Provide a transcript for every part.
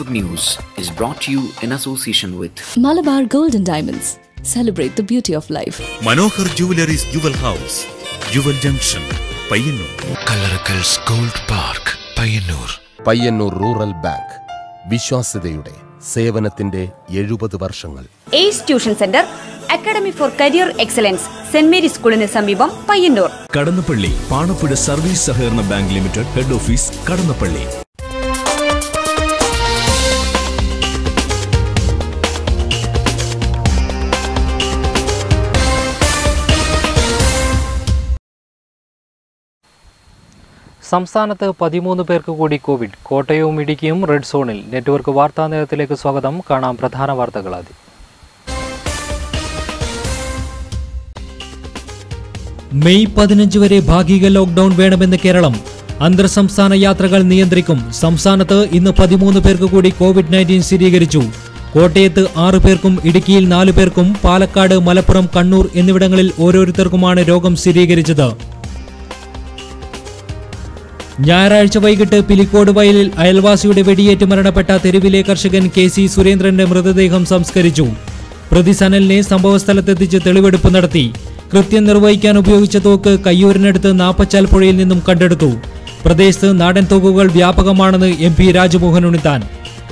Network News is brought to you in association with Malabar Gold and Diamonds. Celebrate the beauty of life. Manohar Jewellery's Jewel House, Jewel Junction, Payyannur. Kallarakal's Gold Park, Payyannur. Payyannur Rural Bank. വിശ്വാസ്യതയുടെ സേവനത്തിന്റെ 70 വർഷങ്ങൾ. ACE Tuition Center, Academy for Career Excellence, St. Mary's സ്കൂളിന് സമീപം Payyanur. Kadannappally Panappuzha service സഹകരണ bank limited head office Kadannappally. സംസ്ഥാനത്ത് 13 പേർക്ക് കൂടി Covid. കോട്ടയവും ഇടുക്കിയും റെഡ് സോണിൽ. നെറ്റ്വർക്ക് വാർത്താ നേരത്തിലേക്ക് സ്വാഗതം. കാണാം പ്രധാന വാർത്തകൾ ആദ്യം. മെയ് 15 വരെ ഭാഗിക ലോക്ക്ഡൌൺ വേണമെന്ന് കേരളം. അന്തർ സംസ്ഥാന യാത്രകൾ നിയന്ത്രിക്കും. സംസ്ഥാനത്ത് ഇന്ന് 13 പേർക്ക് കൂടി കോവിഡ്-19 സ്ഥിരീകരിച്ചു. കോട്ടയത്ത് 6 പേർക്കും ഇടുക്കിയിൽ 4 പേർക്കും പാലക്കാട്, മലപ്പുറം, കണ്ണൂർ എന്നിവിടങ്ങളിൽ ഓരോരുത്തർക്കുമാണ് രോഗം സ്ഥിരീകരിച്ചത്. ഞായറാഴ്ച വൈകിട്ട് പിലിക്കോട് വയലിൽ അയൽവാസിയുടെ വെടിയേറ്റ് മരണപ്പെട്ട തെരുവിലെ കർഷകൻ KC സുരേന്ദ്രന്റെ മൃതദേഹം സംസ്കരിച്ചു. പ്രതി സനലിനെ സംഭവസ്ഥലത്തെത്തിച്ച് തെളിവെടുപ്പ് നടത്തി. കൃത്യം നിർവഹിക്കാൻ ഉപയോഗിച്ച തോക്ക് കയ്യൂരിനടുത്ത് നാപ്പച്ചാൽ പുഴയിൽ നിന്നും കണ്ടെടുത്തു. പ്രദേശത്ത് നാടൻ തോക്കുകൾ വ്യാപകമാണെന്ന് MP രാജ്മോഹൻ ഉണ്ണിത്താൻ.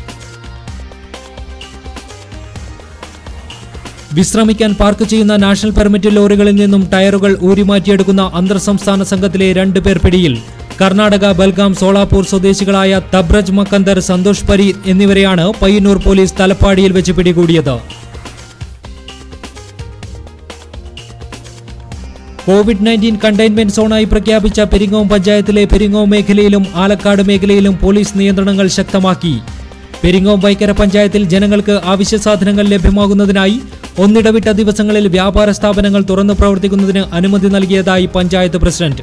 വിശ്രമിക്കാൻ പാർക്ക് ചെയ്യുന്ന നാഷണൽ പെർമിറ്റ് ലോറികളിൽ നിന്നും ടയറുകൾ ഊരിമാറ്റിയെടുക്കുന്ന അന്തർ സംസ്ഥാന സംഘത്തിലെ 2 പേർ പിടിയിൽ. കർണാടക ബൽഗാം സോളാപൂർ സ്വദേശികളായ തബ്രജ് മക്കന്ദർ, സന്തോഷ് പരീത് എന്നിവരെയാണ് പയ്യന്നൂർ പോലീസ് തലപ്പാടിയിൽ വെച്ച് പിടികൂടിയത്. കോവിഡ്-19 കണ്ടെയ്ൻമെന്റ് സോണായി പ്രഖ്യാപിച്ച പെരിങ്ങോം പഞ്ചായത്തിലെ പെരിങ്ങോം മേഖലയിലും ആലക്കാട് മേഖലയിലും പോലീസ് നിയന്ത്രണങ്ങൾ ശക്തമാക്കി. പെരിങ്ങോം വൈക്കര പഞ്ചായത്തിൽ ജനങ്ങൾക്ക് അവശ്യ സാധനങ്ങൾ ലഭ്യമാകുന്നതിനായി ഒന്നിടവിട്ട ദിവസങ്ങളിൽ വ്യാപാര സ്ഥാപനങ്ങൾ തുറന്നു പ്രവർത്തിക്കുന്നതിന് അനുമതി നൽകിയതായി പഞ്ചായത്ത് പ്രസിഡന്റ്.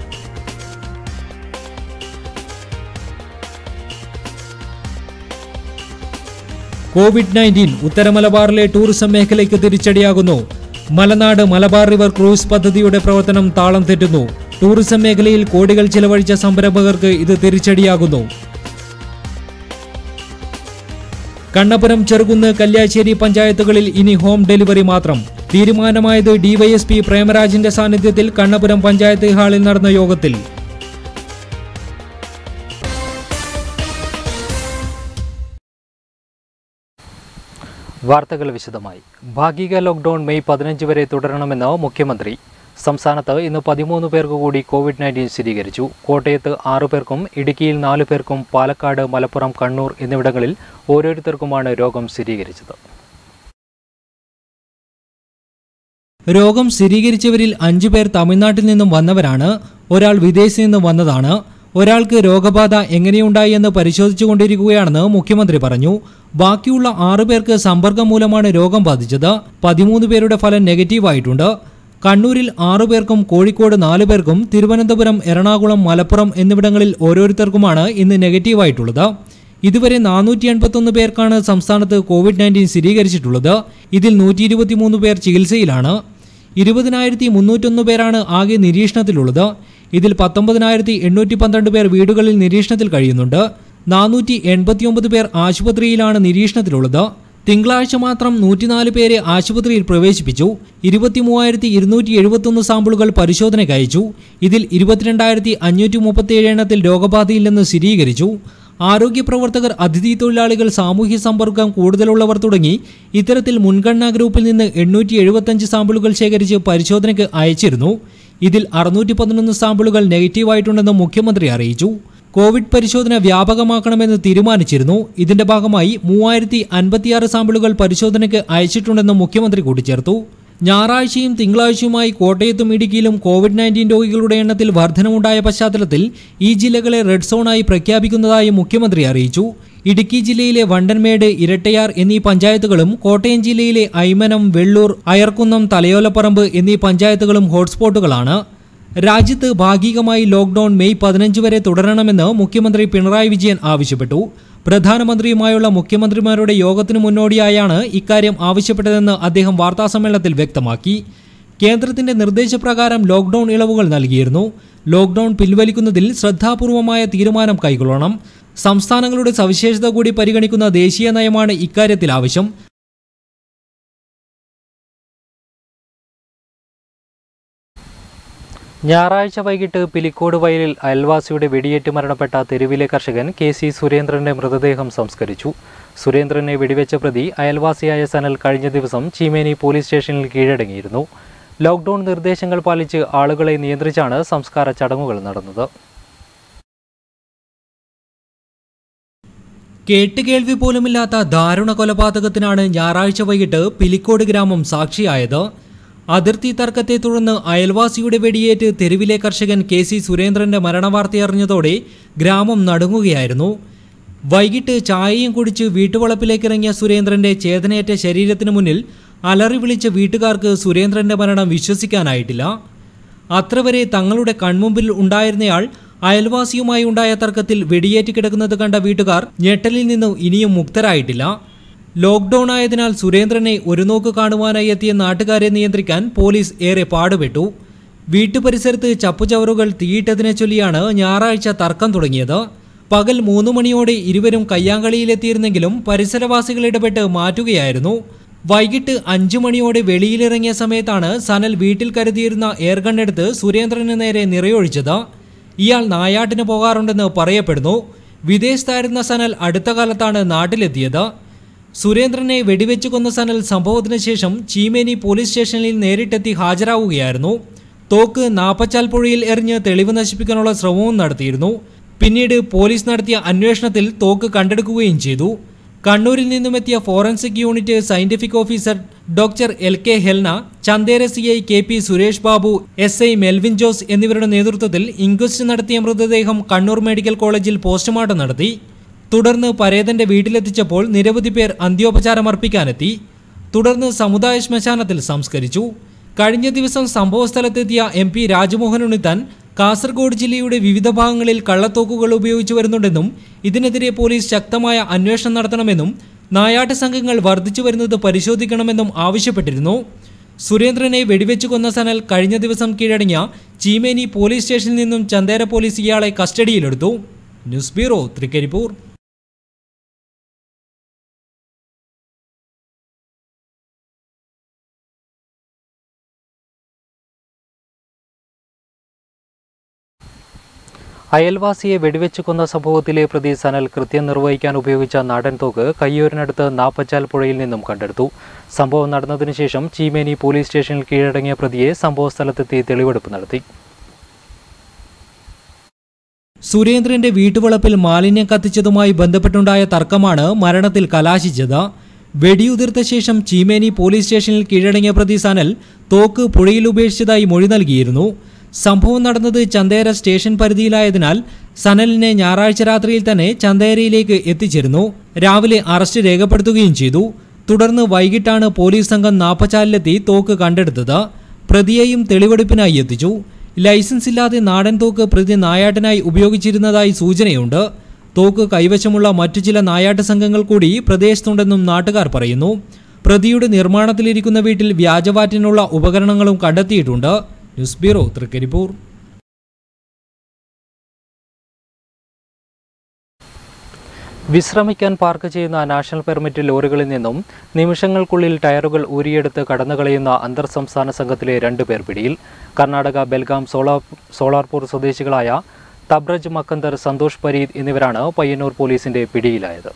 കോവിഡ്-19 ഉത്തര മലബാറിലെ ടൂറിസം മേഖലയ്ക്ക് തിരിച്ചടിയാകുന്നു. മലനാട് മലബാർ റിവർ ക്രൂസ് പദ്ധതിയുടെ പ്രവർത്തനം താളം തെറ്റുന്നു. ടൂറിസം മേഖലയിൽ കോടികൾ ചിലവഴിച്ച സംരംഭകർക്ക് ഇത് തിരിച്ചടിയാകുന്നു. കണ്ണപുരം, ചെറുകുന്ന്, കല്യാശ്ശേരി പഞ്ചായത്തുകളിൽ ഇനി ഹോം ഡെലിവറി മാത്രം. തീരുമാനമായത് DYSP പ്രേമരാജിന്റെ സാന്നിധ്യത്തിൽ കണ്ണപുരം പഞ്ചായത്ത് ഹാളിൽ നടന്ന യോഗത്തിൽ. വാർത്തകൾ വിശദമായി. ഭാഗിക ലോക്ക്ഡൌൺ മെയ് 15 വരെ തുടരണമെന്ന് മുഖ്യമന്ത്രി. സംസ്ഥാനത്ത് ഇന്ന് 13 പേർക്ക് കൂടി കോവിഡ്-19 സ്ഥിരീകരിച്ചു. കോട്ടയത്ത് 6 പേർക്കും ഇടുക്കിയിൽ 4 പേർക്കും പാലക്കാട്, മലപ്പുറം, കണ്ണൂർ എന്നിവിടങ്ങളിൽ ഓരോരുത്തർക്കുമാണ് രോഗം സ്ഥിരീകരിച്ചത്. രോഗം സ്ഥിരീകരിച്ചവരിൽ 5 പേർ തമിഴ്നാട്ടിൽ നിന്നും വന്നവരാണ്. ഒരാൾ വിദേശത്ത് നിന്നും വന്നതാണ്. ഒരാൾക്ക് രോഗബാധ എങ്ങനെയുണ്ടായി എന്ന് പരിശോധിച്ചുകൊണ്ടിരിക്കുകയാണെന്ന് മുഖ്യമന്ത്രി പറഞ്ഞു. ബാക്കിയുള്ള 6 പേർക്ക് സമ്പർക്കം മൂലമാണ് രോഗം ബാധിച്ചത്. 13 പേരുടെ ഫലം നെഗറ്റീവായിട്ടുണ്ട്. കണ്ണൂരിൽ 6 പേർക്കും കോഴിക്കോട് 4 പേർക്കും തിരുവനന്തപുരം, എറണാകുളം, മലപ്പുറം എന്നിവിടങ്ങളിൽ ഓരോരുത്തർക്കുമാണ് ഇന്ന് നെഗറ്റീവായിട്ടുള്ളത്. ഇതുവരെ 481 പേർക്കാണ് സംസ്ഥാനത്ത് കോവിഡ്-19 സ്ഥിരീകരിച്ചിട്ടുള്ളത്. ഇതിൽ 123 പേർ ചികിത്സയിലാണ്. 20,301 പേരാണ് ആകെ നിരീക്ഷണത്തിലുള്ളത്. ഇതിൽ 19,812 പേർ വീടുകളിൽ നിരീക്ഷണത്തിൽ കഴിയുന്നുണ്ട്. 489 പേർ ആശുപത്രിയിലാണ് നിരീക്ഷണത്തിലുള്ളത്. തിങ്കളാഴ്ച മാത്രം 104 പേരെ ആശുപത്രിയിൽ പ്രവേശിപ്പിച്ചു. 23,271 സാമ്പിളുകൾ പരിശോധനയ്ക്ക് അയച്ചു. ഇതിൽ 22,537 എണ്ണത്തിൽ രോഗബാധയില്ലെന്ന് സ്ഥിരീകരിച്ചു. ആരോഗ്യ പ്രവർത്തകർ, അതിഥി തൊഴിലാളികൾ, സാമൂഹ്യ സമ്പർക്കം കൂടുതലുള്ളവർ തുടങ്ങി ഇത്തരത്തിൽ മുൻഗണനാ ഗ്രൂപ്പിൽ നിന്ന് 875 സാമ്പിളുകൾ ശേഖരിച്ച് പരിശോധനയ്ക്ക് അയച്ചിരുന്നു. ഇതിൽ 611 സാമ്പിളുകൾ നെഗറ്റീവായിട്ടുണ്ടെന്ന് മുഖ്യമന്ത്രി അറിയിച്ചു. കോവിഡ് പരിശോധന വ്യാപകമാക്കണമെന്ന് തീരുമാനിച്ചിരുന്നു. ഇതിന്റെ ഭാഗമായി 3056 സാമ്പിളുകൾ പരിശോധനയ്ക്ക് അയച്ചിട്ടുണ്ടെന്ന് മുഖ്യമന്ത്രി കൂട്ടിച്ചേർത്തു. ഞായറാഴ്ചയും തിങ്കളാഴ്ചയുമായി കോട്ടയത്തും ഇടുക്കിയിലും കോവിഡ്-19 രോഗികളുടെ എണ്ണത്തിൽ വർധനവുണ്ടായ പശ്ചാത്തലത്തിൽ ഈ ജില്ലകളെ റെഡ് സോണായി പ്രഖ്യാപിക്കുന്നതായി മുഖ്യമന്ത്രി അറിയിച്ചു. ഇടുക്കി ജില്ലയിലെ വണ്ടൻമേട്, ഇരട്ടയാർ എന്നീ പഞ്ചായത്തുകളും കോട്ടയം ജില്ലയിലെ ഐമനം, വെള്ളൂർ, അയർക്കുന്നം, തലയോലപ്പറമ്പ് എന്നീ പഞ്ചായത്തുകളും ഹോട്ട്സ്പോട്ടുകളാണ്. രാജ്യത്ത് ഭാഗികമായി ലോക്ക്ഡൌൺ മെയ് 15 വരെ തുടരണമെന്ന് മുഖ്യമന്ത്രി പിണറായി വിജയൻ ആവശ്യപ്പെട്ടു. പ്രധാനമന്ത്രിയുമായുള്ള മുഖ്യമന്ത്രിമാരുടെ യോഗത്തിനു മുന്നോടിയായാണ് ഇക്കാര്യം ആവശ്യപ്പെട്ടതെന്ന് അദ്ദേഹം വാർത്താസമ്മേളനത്തിൽ വ്യക്തമാക്കി. കേന്ദ്രത്തിന്റെ നിർദ്ദേശപ്രകാരം ലോക്ക്ഡൌൺ ഇളവുകൾ നൽകിയിരുന്നു. ലോക്ക്ഡൌൺ പിൻവലിക്കുന്നതിൽ ശ്രദ്ധാപൂർവമായ തീരുമാനം കൈക്കൊള്ളണം. സംസ്ഥാനങ്ങളുടെ സവിശേഷത കൂടി പരിഗണിക്കുന്ന ദേശീയ നയമാണ് ഇക്കാര്യത്തിൽ ആവശ്യം. ഞായറാഴ്ച വൈകിട്ട് പിലിക്കോട് വയലിൽ അയൽവാസിയുടെ വെടിയേറ്റ് മരണപ്പെട്ട തെരുവിലെ കർഷകൻ KC സുരേന്ദ്രന്റെ മൃതദേഹം സംസ്കരിച്ചു. സുരേന്ദ്രനെ വെടിവെച്ച പ്രതി അയൽവാസിയായ സനൽ കഴിഞ്ഞ ദിവസം ചീമേനി പോലീസ് സ്റ്റേഷനിൽ കീഴടങ്ങിയിരുന്നു. ലോക്ക്ഡൌൺ നിർദ്ദേശങ്ങൾ പാലിച്ച് ആളുകളെ നിയന്ത്രിച്ചാണ് സംസ്കാര ചടങ്ങുകൾ നടന്നത്. കേട്ടുകേൾവി പോലുമില്ലാത്ത ദാരുണ കൊലപാതകത്തിനാണ് ഞായറാഴ്ച വൈകിട്ട് പിലിക്കോട് ഗ്രാമം സാക്ഷിയായത്. അതിർത്തി തർക്കത്തെ തുടർന്ന് അയൽവാസിയുടെ വെടിയേറ്റ് തെരുവിലെ കർഷകൻ KC സുരേന്ദ്രന്റെ മരണവാർത്തയറിഞ്ഞതോടെ ഗ്രാമം നടുങ്ങുകയായിരുന്നു. വൈകിട്ട് ചായയും കുടിച്ച് വീട്ടുവളപ്പിലേക്കിറങ്ങിയ സുരേന്ദ്രന്റെ ചേതനയേറ്റ ശരീരത്തിനു മുന്നിൽ അലറി വിളിച്ച വീട്ടുകാർക്ക് സുരേന്ദ്രന്റെ മരണം വിശ്വസിക്കാനായിട്ടില്ല. അത്രവരെ തങ്ങളുടെ കൺമുമ്പിൽ ഉണ്ടായിരുന്നയാൾ അയൽവാസിയുമായി ഉണ്ടായ തർക്കത്തിൽ വെടിയേറ്റ് കിടക്കുന്നത് കണ്ട വീട്ടുകാർ ഞെട്ടലിൽ നിന്നും ഇനിയും മുക്തരായിട്ടില്ല. ലോക്ക്ഡൌൺ ആയതിനാൽ സുരേന്ദ്രനെ ഒരു നോക്ക് കാണുവാനായി എത്തിയ നാട്ടുകാരെ നിയന്ത്രിക്കാൻ പോലീസ് ഏറെ പാടുപെട്ടു. വീട്ടുപരിസരത്ത് ചപ്പുചവറുകൾ തീയിട്ടതിനെ ചൊല്ലിയാണ് ഞായറാഴ്ച തർക്കം തുടങ്ങിയത്. പകൽ 3 മണിയോടെ ഇരുവരും കയ്യാങ്കളിയിലെത്തിയിരുന്നെങ്കിലും പരിസരവാസികൾ ഇടപെട്ട് മാറ്റുകയായിരുന്നു. വൈകിട്ട് 5 മണിയോടെ വെളിയിലിറങ്ങിയ സമയത്താണ് സനൽ വീട്ടിൽ കരുതിയിരുന്ന എയർഗണ്ണെടുത്ത് സുരേന്ദ്രന് നേരെ നിറയൊഴിച്ചത്. ഇയാൾ നായാട്ടിന് പോകാറുണ്ടെന്ന് പറയപ്പെടുന്നു. വിദേശത്തായിരുന്ന സനൽ അടുത്ത കാലത്താണ് നാട്ടിലെത്തിയത്. സുരേന്ദ്രനെ വെടിവെച്ചു കൊന്ന സനൽ സംഭവത്തിന് ശേഷം ചീമേനി പോലീസ് സ്റ്റേഷനിൽ നേരിട്ടെത്തി ഹാജരാവുകയായിരുന്നു. തോക്ക് നാപ്പച്ചാൽ പുഴയിൽ എറിഞ്ഞ് തെളിവ് നശിപ്പിക്കാനുള്ള ശ്രമവും നടത്തിയിരുന്നു. പിന്നീട് പോലീസ് നടത്തിയ അന്വേഷണത്തിൽ തോക്ക് കണ്ടെടുക്കുകയും ചെയ്തു. കണ്ണൂരിൽ നിന്നുമെത്തിയ forensic unit scientific officer doctor LK Helna, Chandera CI KP Suresh Babu, SI Melvin Jose എന്നിവരുടെ നേതൃത്വത്തിൽ ഇൻക്വസ്റ്റ് നടത്തിയ മൃതദേഹം കണ്ണൂർ മെഡിക്കൽ കോളേജിൽ പോസ്റ്റ്മോർട്ടം നടത്തി. തുടർന്ന് പരേതന്റെ വീട്ടിലെത്തിച്ചപ്പോൾ നിരവധി പേർ അന്ത്യോപചാരമർപ്പിക്കാനെത്തി. തുടർന്ന് സമുദായ ശ്മശാനത്തിൽ സംസ്കരിച്ചു. കഴിഞ്ഞ ദിവസം സംഭവസ്ഥലത്തെത്തിയ MP രാജ്മോഹൻ ഉണ്ണിത്താൻ കാസർഗോഡ് ജില്ലയുടെ വിവിധ ഭാഗങ്ങളിൽ കള്ളത്തോക്കുകൾ ഉപയോഗിച്ചു വരുന്നുണ്ടെന്നും ഇതിനെതിരെ പോലീസ് ശക്തമായ അന്വേഷണം നടത്തണമെന്നും നായാട്ട് സംഘങ്ങൾ വർദ്ധിച്ചു വരുന്നത് പരിശോധിക്കണമെന്നും ആവശ്യപ്പെട്ടിരുന്നു. സുരേന്ദ്രനെ വെടിവെച്ചു കൊന്ന സനൽ കഴിഞ്ഞ ദിവസം കീഴടങ്ങിയ ചീമേനി പോലീസ് സ്റ്റേഷനിൽ നിന്നും ചന്ദേര പോലീസ് ഇയാളെ കസ്റ്റഡിയിലെടുത്തു. News bureau, Trikaripur. അയൽവാസിയെ വെടിവെച്ചു കൊന്ന സംഭവത്തിലെ പ്രതി സനൽ കൃത്യം നിർവഹിക്കാൻ ഉപയോഗിച്ച നാടൻ തോക്ക് കയ്യൂരിനടുത്ത് നാപ്പച്ചാൽ പുഴയിൽ നിന്നും കണ്ടെടുത്തു. സംഭവം നടന്നതിനു ശേഷം ചീമേനി പോലീസ് സ്റ്റേഷനിൽ കീഴടങ്ങിയ പ്രതിയെ സംഭവസ്ഥലത്തെത്തി തെളിവെടുപ്പ് നടത്തി. സുരേന്ദ്രന്റെ വീട്ടുവളപ്പിൽ മാലിന്യം കത്തിച്ചതുമായി ബന്ധപ്പെട്ടുണ്ടായ തർക്കമാണ് മരണത്തിൽ കലാശിച്ചത്. വെടിയുതിർത്ത ശേഷം ചീമേനി പോലീസ് സ്റ്റേഷനിൽ കീഴടങ്ങിയ പ്രതി സനൽ തോക്ക് പുഴയിൽ ഉപേക്ഷിച്ചതായി മൊഴി നൽകിയിരുന്നു. സംഭവം നടന്നത് ചന്ദേര സ്റ്റേഷൻ പരിധിയിലായതിനാൽ സനലിനെ ഞായറാഴ്ച രാത്രിയിൽ തന്നെ ചന്ദേരയിലേക്ക് എത്തിച്ചിരുന്നു. രാവിലെ അറസ്റ്റ് രേഖപ്പെടുത്തുകയും ചെയ്തു. തുടർന്ന് വൈകിട്ടാണ് പോലീസ് സംഘം നാപ്പച്ചാലിലെത്തി തോക്ക് കണ്ടെടുത്തത്. പ്രതിയെയും തെളിവെടുപ്പിനായി എത്തിച്ചു. ലൈസൻസ് ഇല്ലാതെ നാടൻ തോക്ക് പ്രതി നായാട്ടിനായി ഉപയോഗിച്ചിരുന്നതായി സൂചനയുണ്ട്. തോക്ക് കൈവശമുള്ള മറ്റു ചില നായാട്ട് സംഘങ്ങൾ കൂടി പ്രദേശത്തുണ്ടെന്നും നാട്ടുകാർ പറയുന്നു. പ്രതിയുടെ നിർമ്മാണത്തിലിരിക്കുന്ന വീട്ടിൽ വ്യാജവാറ്റിനുള്ള ഉപകരണങ്ങളും കണ്ടെത്തിയിട്ടുണ്ട്. News bureau, Thrikaripur. വിശ്രമിക്കാൻ പാർക്ക് ചെയ്യുന്ന നാഷണൽ പെർമിറ്റ് ലോറികളിൽ നിന്നും നിമിഷങ്ങൾക്കുള്ളിൽ ടയറുകൾ ഊരിയെടുത്ത് കടന്നുകളയുന്ന അന്തർ സംസ്ഥാന സംഘത്തിലെ 2 പേർ പിടിയിൽ. കർണാടക ബെൽഗാം സോളാർപൂർ സ്വദേശികളായ തബ്രജ് മക്കന്തർ, സന്തോഷ് പരീദ് എന്നിവരാണ് പയ്യന്നൂർ പോലീസിന്റെ പിടിയിലായത്.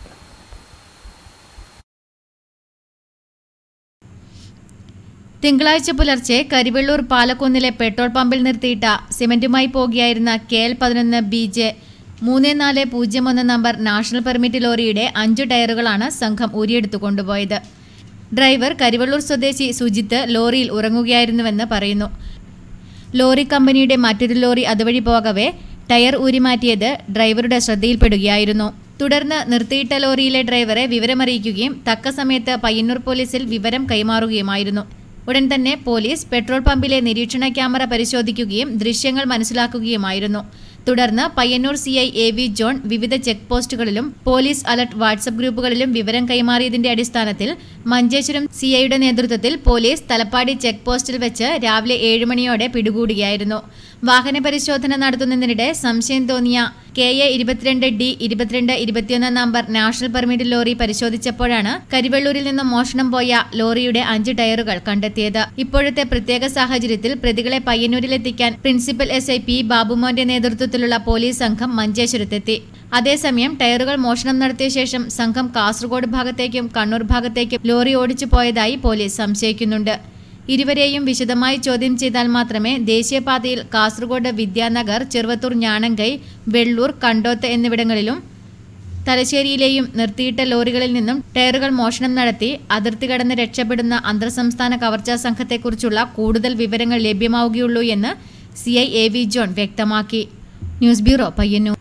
തിങ്കളാഴ്ച പുലർച്ചെ കരിവെള്ളൂർ പാലക്കുന്നിലെ പെട്രോൾ പമ്പിൽ നിർത്തിയിട്ട സിമന്റുമായി പോകുകയായിരുന്ന KL11 BJ 3401 number national permit ലോറിയുടെ 5 ടയറുകളാണ് സംഘം ഊരിയെടുത്തു കൊണ്ടുപോയത്. ഡ്രൈവർ കരിവെള്ളൂർ സ്വദേശി സുജിത്ത് ലോറിയിൽ ഉറങ്ങുകയായിരുന്നുവെന്ന് പറയുന്നു. ലോറി കമ്പനിയുടെ മറ്റൊരു ലോറി അതുവഴി പോകവേ ടയർ ഊരിമാറ്റിയത് ഡ്രൈവറുടെ ശ്രദ്ധയിൽപ്പെടുകയായിരുന്നു. തുടർന്ന് നിർത്തിയിട്ട ലോറിയിലെ ഡ്രൈവറെ വിവരമറിയിക്കുകയും തക്ക സമയത്ത് പയ്യന്നൂർ പോലീസിൽ വിവരം കൈമാറുകയുമായിരുന്നു. ഉടൻ തന്നെ പോലീസ് പെട്രോൾ പമ്പിലെ നിരീക്ഷണ ക്യാമറ പരിശോധിക്കുകയും ദൃശ്യങ്ങൾ മനസ്സിലാക്കുകയുമായിരുന്നു. തുടർന്ന് പയ്യന്നൂർ CI AV ജോൺ വിവിധ ചെക്ക് പോസ്റ്റുകളിലും പോലീസ് അലർട്ട് വാട്സ്ആപ്പ് ഗ്രൂപ്പുകളിലും വിവരം കൈമാറിയതിന്റെ അടിസ്ഥാനത്തിൽ മഞ്ചേശ്വരം CIയുടെ നേതൃത്വത്തിൽ പോലീസ് തലപ്പാടി ചെക്ക് പോസ്റ്റിൽ വെച്ച് രാവിലെ 7 മണിയോടെ പിടികൂടുകയായിരുന്നു. വാഹന പരിശോധന നടത്തുന്നതിനിടെ സംശയം തോന്നിയ KA 22D 2221 number national permit lorry പരിശോധിച്ചപ്പോഴാണ് കരിവെള്ളൂരിൽ നിന്നും മോഷണം പോയ ലോറിയുടെ 5 ടയറുകൾ കണ്ടെത്തിയത്. ഇപ്പോഴത്തെ പ്രത്യേക സാഹചര്യത്തിൽ പ്രതികളെ പയ്യന്നൂരിലെത്തിക്കാൻ പ്രിൻസിപ്പൽ SI P ബാബുമോന്റെ നേതൃത്വത്തിലുള്ള പോലീസ് സംഘം മഞ്ചേശ്വരത്തെത്തി. അതേസമയം ടയറുകൾ മോഷണം നടത്തിയ ശേഷം സംഘം കാസർഗോഡ് ഭാഗത്തേക്കും കണ്ണൂർ ഭാഗത്തേക്കും ലോറി ഓടിച്ചു പോയതായി പോലീസ് സംശയിക്കുന്നുണ്ട്. ഇരുവരെയും വിശദമായി ചോദ്യം ചെയ്താൽ മാത്രമേ ദേശീയപാതയിൽ കാസർഗോഡ് വിദ്യാനഗർ, ചെറുവത്തൂർ ഞാണങ്കൈ, വെള്ളൂർ, കണ്ടോത്ത് എന്നിവിടങ്ങളിലും തലശ്ശേരിയിലെയും നിർത്തിയിട്ട ലോറികളിൽ നിന്നും ടയറുകൾ മോഷണം നടത്തി അതിർത്തി കടന്ന് രക്ഷപ്പെടുന്ന അന്തർസംസ്ഥാന കവർച്ചാ സംഘത്തെക്കുറിച്ചുള്ള കൂടുതൽ വിവരങ്ങൾ ലഭ്യമാവുകയുള്ളൂ എന്ന് CI AV ജോൺ വ്യക്തമാക്കി. News bureau, Payyanur.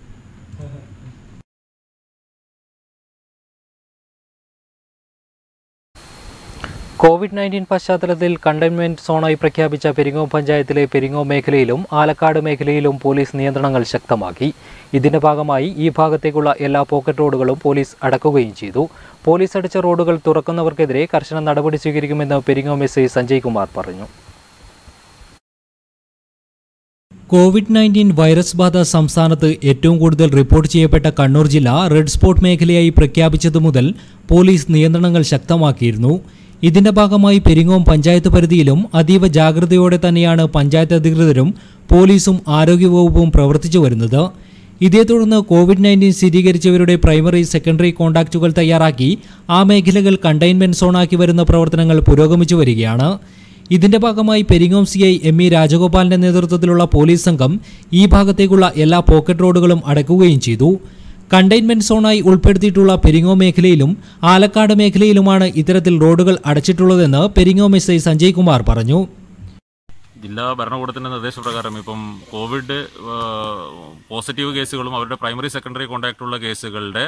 COVID-19 പശ്ചാത്തലത്തിൽ കണ്ടെയ്ൻമെന്റ് സോണായി പ്രഖ്യാപിച്ച പെരിങ്ങോം പഞ്ചായത്തിലെ പെരിങ്ങോം മേഖലയിലും ആലക്കാട് മേഖലയിലും പോലീസ് നിയന്ത്രണങ്ങൾ ശക്തമാക്കി. ഇതിന്റെ ഭാഗമായി ഈ ഭാഗത്തേക്കുള്ള എല്ലാ പോക്കറ്റ് റോഡുകളും പോലീസ് അടക്കുകയും ചെയ്തു. പോലീസ് അടച്ച റോഡുകൾ തുറക്കുന്നവർക്കെതിരെ കർശന നടപടി സ്വീകരിക്കുമെന്ന് പെരിങ്ങോം SI സഞ്ജയ് കുമാർ പറഞ്ഞു. COVID-19 വൈറസ് ബാധ സംസ്ഥാനത്ത് ഏറ്റവും കൂടുതൽ റിപ്പോർട്ട് ചെയ്യപ്പെട്ട കണ്ണൂർ ജില്ല റെഡ് സ്പോട്ട് മേഖലയായി പ്രഖ്യാപിച്ചതു മുതൽ പോലീസ് നിയന്ത്രണങ്ങൾ ശക്തമാക്കിയിരുന്നു. ഇതിന്റെ ഭാഗമായി പെരിങ്ങോം പഞ്ചായത്ത് പരിധിയിലും അതീവ ജാഗ്രതയോടെ തന്നെയാണ് പഞ്ചായത്ത് അധികൃതരും പോലീസും ആരോഗ്യവകുപ്പും പ്രവർത്തിച്ചു വരുന്നത്. ഇതേ തുടർന്ന് COVID-19 സ്ഥിരീകരിച്ചവരുടെ പ്രൈമറി, സെക്കൻഡറി കോൺടാക്റ്റുകൾ തയ്യാറാക്കി ആ മേഖലകൾ കണ്ടെയ്ൻമെന്റ് സോണാക്കി വരുന്ന പ്രവർത്തനങ്ങൾ പുരോഗമിച്ചു വരികയാണ്. ഇതിന്റെ ഭാഗമായി പെരിങ്ങോം CI ME രാജഗോപാലിന്റെ നേതൃത്വത്തിലുള്ള പോലീസ് സംഘം ഈ ഭാഗത്തേക്കുള്ള എല്ലാ പോക്കറ്റ് റോഡുകളും അടയ്ക്കുകയും ചെയ്തു. കണ്ടെയ്ൻമെന്റ് സോണായി ഉൾപ്പെടുത്തിയിട്ടുള്ള പെരിങ്ങോം മേഖലയിലും ആലക്കാട് മേഖലയിലുമാണ് ഇത്തരത്തിൽ റോഡുകൾ അടച്ചിട്ടുള്ളതെന്ന് പെരിങ്ങോം SI സഞ്ജയ് കുമാർ പറഞ്ഞു. ജില്ലാ ഭരണകൂടത്തിന്റെ നിർദ്ദേശപ്രകാരം ഇപ്പം കോവിഡ് പോസിറ്റീവ് കേസുകളും അവരുടെ പ്രൈമറി, സെക്കൻഡറി കോൺടാക്റ്റുള്ള കേസുകളുടെ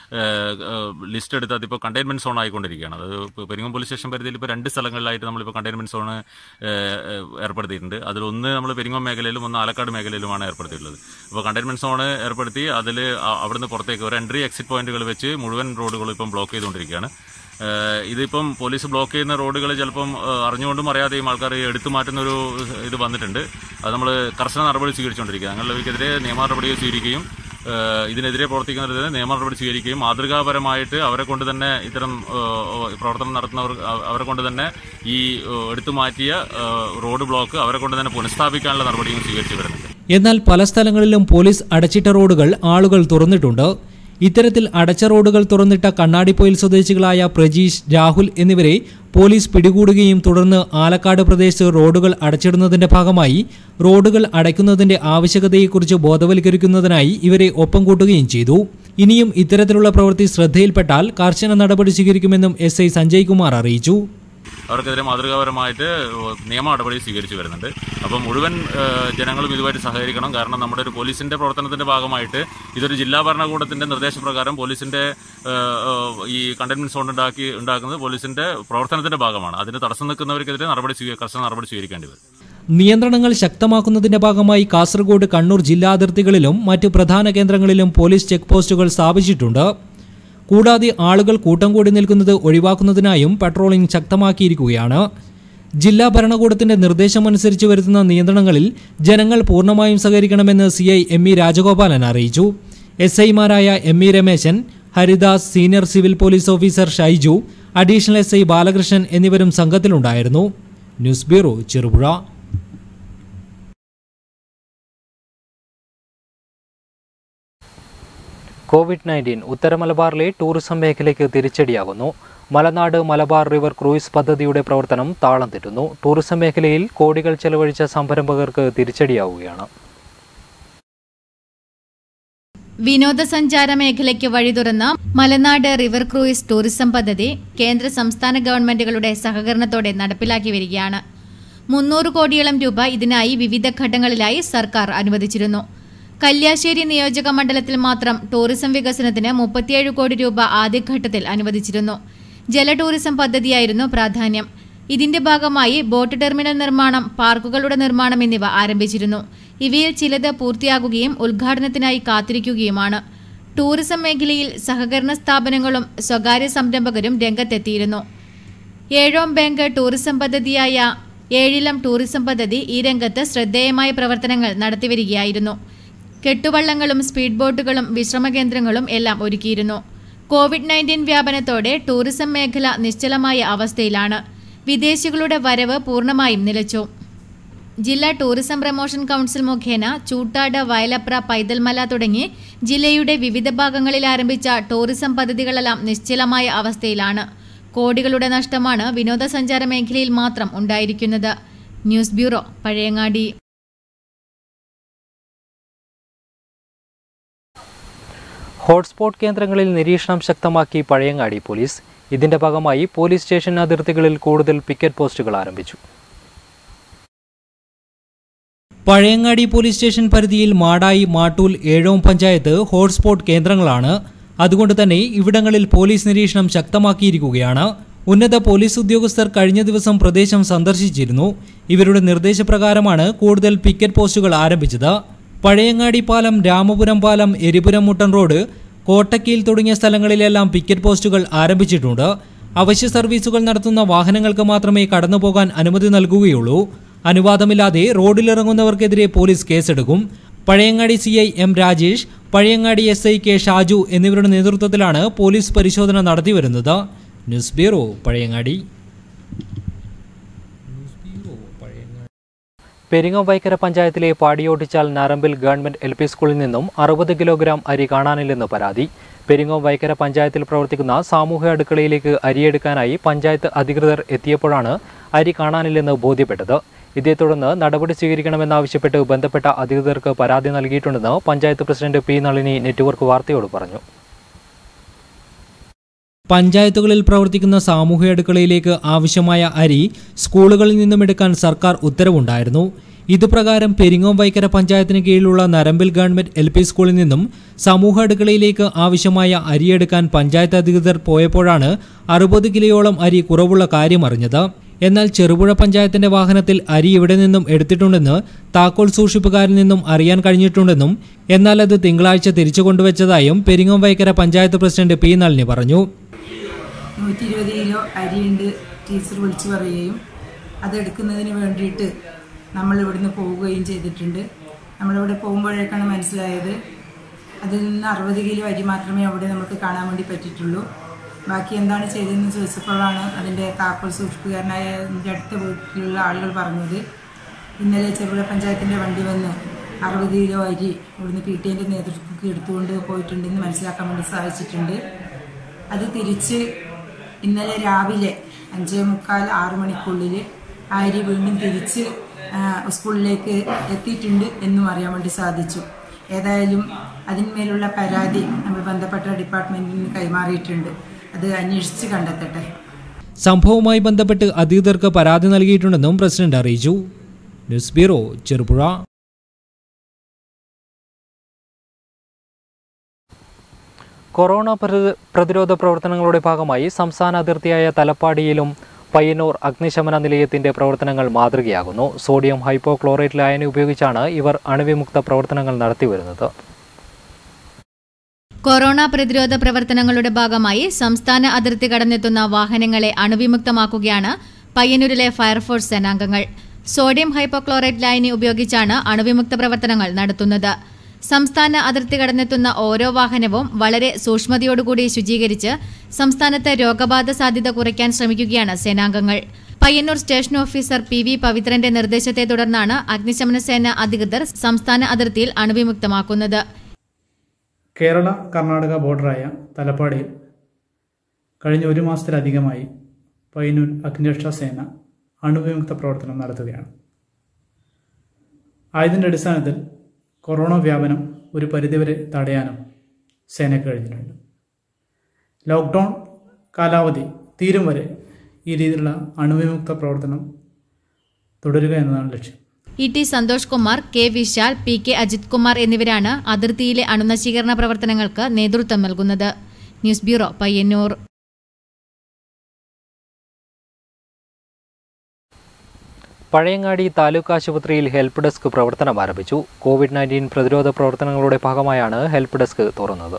ലിസ്റ്റ് എടുത്ത് അതിപ്പോൾ കണ്ടെയ്ൻമെന്റ് സോൺ ആയിക്കൊണ്ടിരിക്കുകയാണ്. അത് പെരിങ്ങോം പോലീസ് സ്റ്റേഷൻ പരിധിയിൽ ഇപ്പോൾ 2 സ്ഥലങ്ങളിലായിട്ട് നമ്മളിപ്പോൾ കണ്ടെയ്ൻമെന്റ് സോൺ ഏർപ്പെടുത്തിയിട്ടുണ്ട്. അതിലൊന്ന് നമ്മൾ പെരിങ്ങോം മേഖലയിലും ഒന്ന് ആലക്കാട് മേഖലയിലുമാണ് ഏർപ്പെടുത്തിയിട്ടുള്ളത്. അപ്പോൾ കണ്ടെയ്ൻമെന്റ് സോൺ ഏർപ്പെടുത്തി അതിൽ അവിടുന്ന് പുറത്തേക്ക് ഒരു എൻട്രി എക്സിറ്റ് പോയിന്റുകൾ വെച്ച് മുഴുവൻ റോഡുകളും ഇപ്പം ബ്ലോക്ക് ചെയ്തുകൊണ്ടിരിക്കുകയാണ്. ഇതിപ്പം പോലീസ് ബ്ലോക്ക് ചെയ്യുന്ന റോഡുകൾ ചിലപ്പം അറിഞ്ഞുകൊണ്ടും അറിയാതെയും ആൾക്കാർ എടുത്തു മാറ്റുന്നൊരു ഇത് വന്നിട്ടുണ്ട്. അത് നമ്മൾ കർശന നടപടി സ്വീകരിച്ചുകൊണ്ടിരിക്കുക. ഞങ്ങൾക്കെതിരെ നിയമ നടപടികൾ സ്വീകരിക്കുകയും ഇതിനെതിരെ പ്രവർത്തിക്കുന്നവരെതിരെ നിയമ നടപടി സ്വീകരിക്കുകയും മാതൃകാപരമായിട്ട് അവരെ കൊണ്ട് തന്നെ ഇത്തരം പ്രവർത്തനം നടത്തുന്നവർ അവരെ കൊണ്ട് തന്നെ ഈ എടുത്തു മാറ്റിയ റോഡ് ബ്ലോക്ക് അവരെ കൊണ്ട് തന്നെ പുനഃസ്ഥാപിക്കാനുള്ള നടപടിയും സ്വീകരിച്ചു വരുന്നുണ്ട്. എന്നാൽ പല സ്ഥലങ്ങളിലും പോലീസ് അടച്ചിട്ട റോഡുകൾ ആളുകൾ തുറന്നിട്ടുണ്ട്. ഇത്തരത്തിൽ അടച്ച റോഡുകൾ തുറന്നിട്ട കണ്ണാടിപ്പൊയിൽ സ്വദേശികളായ പ്രജീഷ്, രാഹുൽ എന്നിവരെ പോലീസ് പിടികൂടുകയും തുടർന്ന് ആലക്കാട് പ്രദേശത്ത് റോഡുകൾ അടച്ചിടുന്നതിന്റെ ഭാഗമായി റോഡുകൾ അടയ്ക്കുന്നതിന്റെ ആവശ്യകതയെക്കുറിച്ച് ബോധവൽക്കരിക്കുന്നതിനായി ഇവരെ ഒപ്പം കൂട്ടുകയും ചെയ്തു. ഇനിയും ഇത്തരത്തിലുള്ള പ്രവൃത്തി ശ്രദ്ധയിൽപ്പെട്ടാൽ കർശന നടപടി സ്വീകരിക്കുമെന്നും SI സഞ്ജയ് കുമാർ അറിയിച്ചു. അവർക്കെതിരെ മാതൃകാപരമായിട്ട് നിയമ നടപടി സ്വീകരിച്ചു വരുന്നുണ്ട്. അപ്പം മുഴുവൻ ജനങ്ങളും ഇതുമായിട്ട് സഹകരിക്കണം. കാരണം നമ്മുടെ ഒരു പോലീസിന്റെ പ്രവർത്തനത്തിന്റെ ഭാഗമായിട്ട് ഇതൊരു ജില്ലാ ഭരണകൂടത്തിന്റെ നിർദ്ദേശപ്രകാരം പോലീസിന്റെ ഈ കണ്ടെയ്ൻമെന്റ് സോൺ ഉണ്ടാക്കുന്നത് പോലീസിന്റെ പ്രവർത്തനത്തിന്റെ ഭാഗമാണ്. അതിന് തടസ്സം നിൽക്കുന്നവർക്കെതിരെ കർശന നടപടി സ്വീകരിക്കേണ്ടി വരും. നിയന്ത്രണങ്ങൾ ശക്തമാക്കുന്നതിന്റെ ഭാഗമായി കാസർഗോഡ്, കണ്ണൂർ ജില്ലാ അതിർത്തികളിലും മറ്റ് പ്രധാന കേന്ദ്രങ്ങളിലും പോലീസ് ചെക്ക് പോസ്റ്റുകൾ സ്ഥാപിച്ചിട്ടുണ്ട്. കൂടാതെ ആളുകൾ കൂട്ടം കൂടി നിൽക്കുന്നത് ഒഴിവാക്കുന്നതിനായും പട്രോളിംഗ് ശക്തമാക്കിയിരിക്കുകയാണ്. ജില്ലാ ഭരണകൂടത്തിന്റെ നിർദ്ദേശമനുസരിച്ച് വരുത്തുന്ന നിയന്ത്രണങ്ങളിൽ ജനങ്ങൾ പൂർണ്ണമായും സഹകരിക്കണമെന്ന് CI ME രാജഗോപാലൻ അറിയിച്ചു. SIമാരായ ME Rameshan, Haridas, senior civil police officer Shaiju, additional SI Balakrishnan എന്നിവരും സംഘത്തിലുണ്ടായിരുന്നു. News bureau, Cherupuzha. COVID-19 ഉത്തര മലബാറിലെ ടൂറിസം മേഖലയ്ക്ക് തിരിച്ചടിയാകുന്നു. മലനാട് മലബാർ റിവർ ക്രൂയിസ് പദ്ധതിയുടെ പ്രവർത്തനം താളം തെറ്റുന്നു. ടൂറിസം മേഖലയിൽ കോടികൾ ചെലവഴിച്ച സംരംഭകർക്ക് തിരിച്ചടിയാവുകയാണ്. വിനോദസഞ്ചാര മേഖലയ്ക്ക് വഴി തുറന്ന മലനാട് റിവർ ക്രൂയിസ് ടൂറിസം പദ്ധതി കേന്ദ്ര സംസ്ഥാന ഗവൺമെന്റുകളുടെ സഹകരണത്തോടെ നടപ്പിലാക്കി വരികയാണ്. 300 കോടിയോളം രൂപ ഇതിനായി വിവിധ ഘട്ടങ്ങളിലായി സർക്കാർ അനുവദിച്ചിരുന്നു. കല്യാശ്ശേരി നിയോജക മണ്ഡലത്തിൽ മാത്രം ടൂറിസം വികസനത്തിന് 37 കോടി രൂപ ആദ്യഘട്ടത്തിൽ അനുവദിച്ചിരുന്നു. ജല ടൂറിസം പദ്ധതിയായിരുന്നു പ്രാധാന്യം. ഇതിന്റെ ഭാഗമായി ബോട്ട് ടെർമിനൽ നിർമ്മാണം, പാർക്കുകളുടെ നിർമ്മാണം എന്നിവ ആരംഭിച്ചിരുന്നു. ഇവയിൽ ചിലത് പൂർത്തിയാകുകയും ഉദ്ഘാടനത്തിനായി കാത്തിരിക്കുകയുമാണ്. ടൂറിസം മേഖലയിൽ സഹകരണ സ്ഥാപനങ്ങളും സ്വകാര്യ സംരംഭകരും രംഗത്തെത്തിയിരുന്നു. ഏഴോം ബാങ്ക് ടൂറിസം പദ്ധതിയായ ഏഴിലം ടൂറിസം പദ്ധതി ഈ രംഗത്ത് ശ്രദ്ധേയമായ പ്രവർത്തനങ്ങൾ നടത്തിവരികയായിരുന്നു. കെട്ടുവള്ളങ്ങളും സ്പീഡ് ബോട്ടുകളും വിശ്രമകേന്ദ്രങ്ങളും എല്ലാം ഒരുക്കിയിരുന്നു. കോവിഡ്-19 വ്യാപനത്തോടെ ടൂറിസം മേഖല നിശ്ചലമായ അവസ്ഥയിലാണ്. വിദേശികളുടെ വരവ് പൂർണ്ണമായും നിലച്ചു. ജില്ലാ ടൂറിസം പ്രമോഷൻ കൗൺസിൽ മുഖേന ചൂട്ടാട്, വയലപ്ര, പൈതൽമല തുടങ്ങി ജില്ലയുടെ വിവിധ ഭാഗങ്ങളിൽ ആരംഭിച്ച ടൂറിസം പദ്ധതികളെല്ലാം നിശ്ചലമായ അവസ്ഥയിലാണ്. കോടികളുടെ നഷ്ടമാണ് വിനോദസഞ്ചാര മേഖലയിൽ മാത്രം ഉണ്ടായിരിക്കുന്നത്. News bureau, Pazhayangadi. ഹോട്ട്സ്പോട്ട് കേന്ദ്രങ്ങളിൽ നിരീക്ഷണം ശക്തമാക്കി പഴയങ്ങാടി പോലീസ്. ഇതിന്റെ ഭാഗമായി പോലീസ് സ്റ്റേഷൻ അതിർത്തികളിൽ കൂടുതൽ പിക്കറ്റ് പോസ്റ്റുകൾ ആരംഭിച്ചു. പഴയങ്ങാടി പോലീസ് സ്റ്റേഷൻ പരിധിയിൽ മാടായി, മാട്ടൂൽ, ഏഴോം പഞ്ചായത്ത് ഹോട്ട്സ്പോട്ട് കേന്ദ്രങ്ങളാണ്. അതുകൊണ്ട് തന്നെ ഇവിടങ്ങളിൽ പോലീസ് നിരീക്ഷണം ശക്തമാക്കിയിരിക്കുകയാണ്. ഉന്നത പോലീസ് ഉദ്യോഗസ്ഥർ കഴിഞ്ഞ ദിവസം പ്രദേശം സന്ദർശിച്ചിരുന്നു. ഇവരുടെ നിർദ്ദേശപ്രകാരമാണ് കൂടുതൽ പിക്കറ്റ് പോസ്റ്റുകൾ ആരംഭിച്ചത്. പഴയങ്ങാടി പാലം, രാമപുരം പാലം, എരിപുരം മുട്ടൻ റോഡ്, കോട്ടക്കീൽ തുടങ്ങിയ സ്ഥലങ്ങളിലെല്ലാം പിക്കറ്റ് പോസ്റ്റുകൾ ആരംഭിച്ചിട്ടുണ്ട്. അവശ്യ സർവീസുകൾ നടത്തുന്ന വാഹനങ്ങൾക്ക് മാത്രമേ കടന്നുപോകാൻ അനുമതി നൽകുകയുള്ളൂ. അനുവാദമില്ലാതെ റോഡിലിറങ്ങുന്നവർക്കെതിരെ പോലീസ് കേസെടുക്കും. Pazhayangadi CI M Rajesh, Pazhayangadi SI K Shaju എന്നിവരുടെ നേതൃത്വത്തിലാണ് പോലീസ് പരിശോധന നടത്തിവരുന്നത്. News bureau, Pazhayangadi. പെരിങ്ങോം വൈക്കര പഞ്ചായത്തിലെ പാടിയോട്ടിച്ചാൽ നാരമ്പിൽ ഗവൺമെന്റ് LP സ്കൂളിൽ നിന്നും 60 കിലോഗ്രാം അരി കാണാനില്ലെന്ന് പരാതി. പെരിങ്ങോം വൈക്കര പഞ്ചായത്തിൽ പ്രവർത്തിക്കുന്ന സാമൂഹ്യ അടുക്കളയിലേക്ക് അരിയെടുക്കാനായി പഞ്ചായത്ത് അധികൃതർ എത്തിയപ്പോഴാണ് അരി കാണാനില്ലെന്ന് ബോധ്യപ്പെട്ടത്. ഇതേ തുടർന്ന് നടപടി സ്വീകരിക്കണമെന്നാവശ്യപ്പെട്ട് ബന്ധപ്പെട്ട അധികൃതർക്ക് പരാതി നൽകിയിട്ടുണ്ടെന്ന് panchayat president P Nalini network വാർത്തയോട് പറഞ്ഞു. പഞ്ചായത്തുകളിൽ പ്രവർത്തിക്കുന്ന സാമൂഹ്യ അടുക്കളയിലേക്ക് ആവശ്യമായ അരി സ്കൂളുകളിൽ നിന്നും എടുക്കാൻ സർക്കാർ ഉത്തരവുണ്ടായിരുന്നു. ഇതുപ്രകാരം പെരിങ്ങോം വൈക്കര പഞ്ചായത്തിന് കീഴിലുള്ള നരമ്പിൽ ഗവൺമെന്റ് LP സ്കൂളിൽ നിന്നും സമൂഹ അടുക്കളയിലേക്ക് ആവശ്യമായ അരിയെടുക്കാൻ പഞ്ചായത്ത് അധികൃതർ പോയപ്പോഴാണ് 60 കിലോയോളം അരി കുറവുള്ള കാര്യം അറിഞ്ഞത്. എന്നാൽ ചെറുപുഴ പഞ്ചായത്തിന്റെ വാഹനത്തിൽ അരി ഇവിടെ നിന്നും എടുത്തിട്ടുണ്ടെന്ന് താക്കോൽ സൂക്ഷിപ്പുകാരിൽ നിന്നും അറിയാൻ കഴിഞ്ഞിട്ടുണ്ടെന്നും എന്നാൽ അത് തിങ്കളാഴ്ച തിരിച്ചു കൊണ്ടുവച്ചതായും പെരിങ്ങോം വൈക്കര പഞ്ചായത്ത് പ്രസിഡന്റ് P നളിനി പറഞ്ഞു. 120 കിലോ അരിയുണ്ട് ടീച്ചർ വിളിച്ചു പറയുകയും അതെടുക്കുന്നതിന് വേണ്ടിയിട്ട് നമ്മൾ ഇവിടുന്ന് പോവുകയും ചെയ്തിട്ടുണ്ട്. നമ്മളിവിടെ പോകുമ്പോഴേക്കാണ് മനസ്സിലായത് അതിൽ നിന്ന് 60 കിലോ അരി മാത്രമേ അവിടെ നമുക്ക് കാണാൻ വേണ്ടി പറ്റിയിട്ടുള്ളൂ. ബാക്കി എന്താണ് ചെയ്തതെന്ന് ചോദിച്ചപ്പോഴാണ് അതിൻ്റെ താക്കോൽ സൂക്ഷിപ്പുകാരനായ എൻ്റെ അടുത്ത വീട്ടിലുള്ള ആളുകൾ പറഞ്ഞത് ഇന്നലെ ചെറുപുഴ പഞ്ചായത്തിൻ്റെ വണ്ടി വന്ന് 60 കിലോ അരി ഇവിടുന്ന് PTAൻ്റെ നേതൃത്വത്തിൽ എടുത്തുകൊണ്ട് പോയിട്ടുണ്ടെന്ന് മനസ്സിലാക്കാൻ വേണ്ടി സാധിച്ചിട്ടുണ്ട്. അത് തിരിച്ച് ഇന്നലെ രാവിലെ 5:45-6 മണിക്കുള്ളിൽ ആ അരി വീണ്ടും തിരിച്ച് സ്കൂളിലേക്ക് എത്തിയിട്ടുണ്ട് എന്നും അറിയാൻ വേണ്ടി സാധിച്ചു. ഏതായാലും അതിന്മേലുള്ള പരാതി നമ്മൾ ബന്ധപ്പെട്ട ഡിപ്പാർട്ട്മെന്റിന് കൈമാറിയിട്ടുണ്ട്. അത് അന്വേഷിച്ച് കണ്ടെത്തട്ടെ. സംഭവവുമായി ബന്ധപ്പെട്ട് അധികൃതർക്ക് പരാതി നൽകിയിട്ടുണ്ടെന്നും പ്രസിഡന്റ് അറിയിച്ചു. News bureau, Cherupuzha. കൊറോണ പ്രതിരോധ പ്രവർത്തനങ്ങളുടെ ഭാഗമായി സംസ്ഥാന അതിർത്തിയായ തലപ്പാടിയിലും പയ്യന്നൂർ അഗ്നിശമന നിലയത്തിന്റെ പ്രവർത്തനങ്ങൾ മാതൃകയാകുന്നു. സോഡിയം ഹൈപ്പോക്ലോറേറ്റ് ലായനി ഉപയോഗിച്ചാണ് ഇവർ അണുവിമുക്ത പ്രവർത്തനങ്ങൾ നടത്തിവരുന്നത്. കൊറോണ പ്രതിരോധ പ്രവർത്തനങ്ങളുടെ ഭാഗമായി സംസ്ഥാന അതിർത്തി കടന്നെത്തുന്ന വാഹനങ്ങളെ അണുവിമുക്തമാക്കുകയാണ് പയ്യന്നൂരിലെ ഫയർഫോഴ്സ് സേനാംഗങ്ങൾ. സോഡിയം ഹൈപ്പോക്ലോറേറ്റ് ലായനി ഉപയോഗിച്ചാണ് അണുവിമുക്ത പ്രവർത്തനങ്ങൾ നടത്തുന്നത്. സംസ്ഥാന അതിർത്തി കടന്നെത്തുന്ന ഓരോ വാഹനവും വളരെ സൂക്ഷ്മതയോടുകൂടി ശുചീകരിച്ച് സംസ്ഥാനത്ത് രോഗബാധ സാധ്യത കുറയ്ക്കാൻ ശ്രമിക്കുകയാണ് സേനാംഗങ്ങൾ. പയ്യന്നൂർ സ്റ്റേഷൻ ഓഫീസർ PV പവിത്രന്റെ നിർദ്ദേശത്തെ തുടർന്നാണ് അഗ്നിശമന സേന അധികൃതർ സംസ്ഥാന അതിർത്തിയിൽ അണുവിമുക്തമാക്കുന്നത്. കേരള കർണാടക ബോർഡറായ തലപ്പാടിയിൽ കഴിഞ്ഞ 1 മാസത്തിലധികമായി പയ്യന്നൂർ അഗ്നിരക്ഷാ സേന അണുവിമുക്ത പ്രവർത്തനം നടത്തുകയാണ്. ആയതിൻ്റെ അടിസ്ഥാനത്തിൽ കൊറോണ വ്യാപനം ഒരു പരിധിവരെ തടയാനും സേനയ്ക്ക് കഴിഞ്ഞിട്ടുണ്ട്. ലോക്ക്ഡൗൺ കാലാവധി തീരും വരെ ഈ രീതിയിലുള്ള അണുവിമുക്ത പ്രവർത്തനം തുടരുക എന്നതാണ് ലക്ഷ്യം. ET Santhosh Kumar, K Vishal, PK Ajith Kumar എന്നിവരാണ് അതിർത്തിയിലെ അണുനശീകരണ പ്രവർത്തനങ്ങൾക്ക് നേതൃത്വം നൽകുന്നത്. News bureau, Payyanur. പഴയങ്ങാടി താലൂക്ക് ആശുപത്രിയിൽ ഹെൽപ്പ് ഡെസ്ക് പ്രവർത്തനം ആരംഭിച്ചു. കോവിഡ്-19 പ്രതിരോധ പ്രവർത്തനങ്ങളുടെ ഭാഗമായാണ് ഹെൽപ്പ് ഡെസ്ക് തുറന്നത്.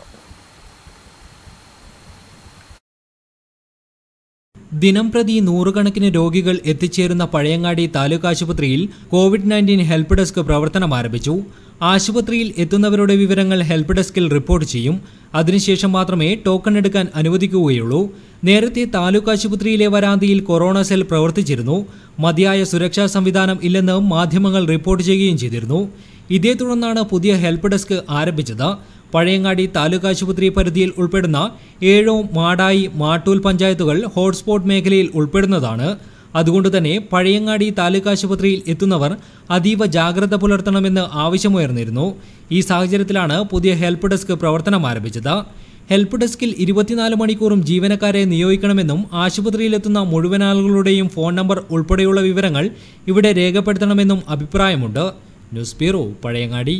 ദിനംപ്രതി നൂറുകണക്കിന് രോഗികൾ എത്തിച്ചേരുന്ന പഴയങ്ങാടി താലൂക്ക് ആശുപത്രിയിൽ കോവിഡ്-19 ഹെൽപ്പ് ഡെസ്ക് പ്രവർത്തനം ആരംഭിച്ചു. ആശുപത്രിയിൽ എത്തുന്നവരുടെ വിവരങ്ങൾ ഹെൽപ്പ് ഡെസ്കിൽ റിപ്പോർട്ട് ചെയ്യും. അതിനുശേഷം മാത്രമേ ടോക്കൺ എടുക്കാൻ അനുവദിക്കുകയുള്ളൂ. നേരത്തെ താലൂക്ക് ആശുപത്രിയിലെ വരാന്തിയിൽ കൊറോണ സെൽ പ്രവർത്തിച്ചിരുന്നു. മതിയായ സുരക്ഷാ സംവിധാനം ഇല്ലെന്ന് മാധ്യമങ്ങൾ റിപ്പോർട്ട് ചെയ്യുകയും ചെയ്തിരുന്നു. ഇതേ തുടർന്നാണ് പുതിയ ഹെൽപ്പ് ഡെസ്ക് ആരംഭിച്ചത്. പഴയങ്ങാടി താലൂക്ക് ആശുപത്രി പരിധിയിൽ ഉൾപ്പെടുന്ന 7 മാടായി, മാട്ടൂൽ പഞ്ചായത്തുകൾ ഹോട്ട്സ്പോട്ട് മേഖലയിൽ ഉൾപ്പെടുന്നതാണ്. അതുകൊണ്ട് തന്നെ പഴയങ്ങാടി താലൂക്ക് ആശുപത്രിയിൽ എത്തുന്നവർ അതീവ ജാഗ്രത പുലർത്തണമെന്ന് ആവശ്യമുയർന്നിരുന്നു. ഈ സാഹചര്യത്തിലാണ് പുതിയ ഹെൽപ്പ് ഡെസ്ക് പ്രവർത്തനം ആരംഭിച്ചത്. ഹെൽപ്പ് ഡെസ്കിൽ 24 മണിക്കൂറും ജീവനക്കാരെ നിയോഗിക്കണമെന്നും ആശുപത്രിയിലെത്തുന്ന മുഴുവൻ ആളുകളുടെയും ഫോൺ നമ്പർ ഉൾപ്പെടെയുള്ള വിവരങ്ങൾ ഇവിടെ രേഖപ്പെടുത്തണമെന്നും അഭിപ്രായമുണ്ട്. News bureau, Pazhayangadi.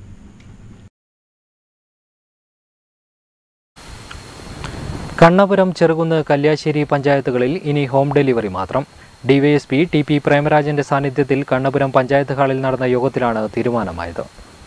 കണ്ണപുരം, ചെറുകുന്ന്, കല്യാശ്ശേരി പഞ്ചായത്തുകളിൽ ഇനി ഹോം ഡെലിവറി മാത്രം. DYSP T P. പ്രേമരാജന്റെ സാന്നിധ്യത്തിൽ കണ്ണപുരം പഞ്ചായത്ത് ഹാളിൽ നടന്ന യോഗത്തിലാണ് തീരുമാനമായത്.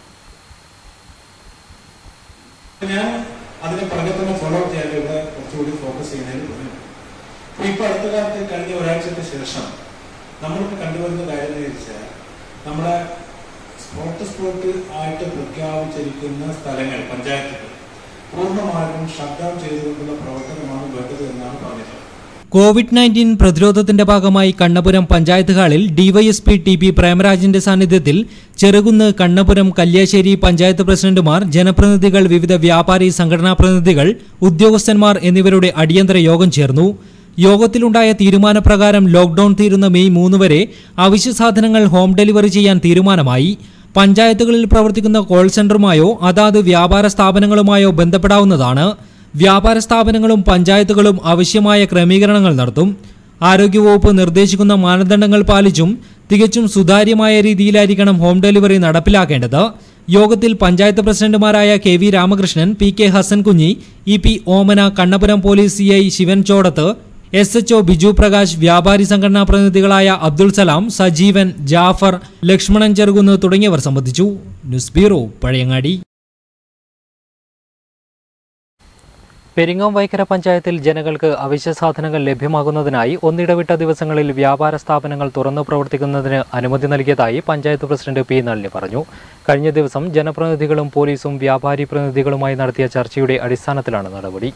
അതിനെ പ്രകടനം ഫോളോ ചെയ്യാനുള്ള കുറച്ചുകൂടി ഫോക്കസ് ചെയ്യുന്നതിന് തോന്നുന്നു. ഇപ്പോൾ അടുത്ത കാലത്ത് കഴിഞ്ഞ ഒരാഴ്ചയ്ക്ക് ശേഷം നമ്മൾക്ക് കണ്ടുവരുന്ന കാര്യം എന്ന് വെച്ചാൽ നമ്മുടെ ഹോട്ട്സ്പോട്ട് ആയിട്ട് പ്രഖ്യാപിച്ചിരിക്കുന്ന സ്ഥലങ്ങൾ, പഞ്ചായത്തുകൾ പൂർണ്ണമായും ഷട്ട്ഡൗൺ ചെയ്തുകൊണ്ടുള്ള പ്രവർത്തനമാണ് വേണ്ടത് എന്നാണ് പറഞ്ഞത്. കോവിഡ്-19 പ്രതിരോധത്തിന്റെ ഭാഗമായി കണ്ണപുരം പഞ്ചായത്ത് ഹാളിൽ ഡിവൈഎസ്പി ടി.പി. പ്രേമരാജന്റെ സാന്നിധ്യത്തിൽ ചെറുകുന്ന്, കണ്ണപുരം, കല്യാശ്ശേരി പഞ്ചായത്ത് പ്രസിഡന്റുമാർ, ജനപ്രതിനിധികൾ, വിവിധ വ്യാപാരി സംഘടനാ പ്രതിനിധികൾ, ഉദ്യോഗസ്ഥന്മാർ എന്നിവരുടെ അടിയന്തര യോഗം ചേർന്നു. യോഗത്തിലുണ്ടായ തീരുമാനപ്രകാരം ലോക്ഡൌൺ തീരുന്ന മെയ് 3 വരെ അവശ്യ സാധനങ്ങൾ ഹോം ഡെലിവറി ചെയ്യാൻ തീരുമാനമായി. പഞ്ചായത്തുകളിൽ പ്രവർത്തിക്കുന്ന കോൾ സെന്ററുമായോ അതാത് വ്യാപാര സ്ഥാപനങ്ങളുമായോ ബന്ധപ്പെടാവുന്നതാണ്. വ്യാപാര സ്ഥാപനങ്ങളും പഞ്ചായത്തുകളും ആവശ്യമായ ക്രമീകരണങ്ങൾ നടത്തും. ആരോഗ്യവകുപ്പ് നിർദ്ദേശിക്കുന്ന മാനദണ്ഡങ്ങൾ പാലിച്ചും തികച്ചും സുതാര്യമായ രീതിയിലായിരിക്കണം ഹോം ഡെലിവറി നടപ്പിലാക്കേണ്ടത്. യോഗത്തിൽ പഞ്ചായത്ത് പ്രസിഡന്റുമാരായ K V. Ramakrishnan, P K. Hasankunhi, E P. Omana, Kannapuram police C I. Shivan Chodath, S H O. Biju Prakash, വ്യാപാരി സംഘടനാ പ്രതിനിധികളായ അബ്ദുൾ സലാം, സജീവൻ, ജാഫർ, ലക്ഷ്മണൻ ചെറുകുന്ന് തുടങ്ങിയവർ സംബന്ധിച്ചു. News bureau, Pazhayangadi. പെരിങ്ങോം വൈക്കര പഞ്ചായത്തിൽ ജനങ്ങൾക്ക് അവശ്യ സാധനങ്ങൾ ലഭ്യമാകുന്നതിനായി ഒന്നിടവിട്ട ദിവസങ്ങളിൽ വ്യാപാര സ്ഥാപനങ്ങൾ തുറന്നു പ്രവർത്തിക്കുന്നതിന് അനുമതി നൽകിയതായി പഞ്ചായത്ത് പ്രസിഡന്റ് പി. നളിനി പറഞ്ഞു. കഴിഞ്ഞ ദിവസം ജനപ്രതിനിധികളും പോലീസും വ്യാപാരി പ്രതിനിധികളുമായി നടത്തിയ ചർച്ചയുടെ അടിസ്ഥാനത്തിലാണ് നടപടി.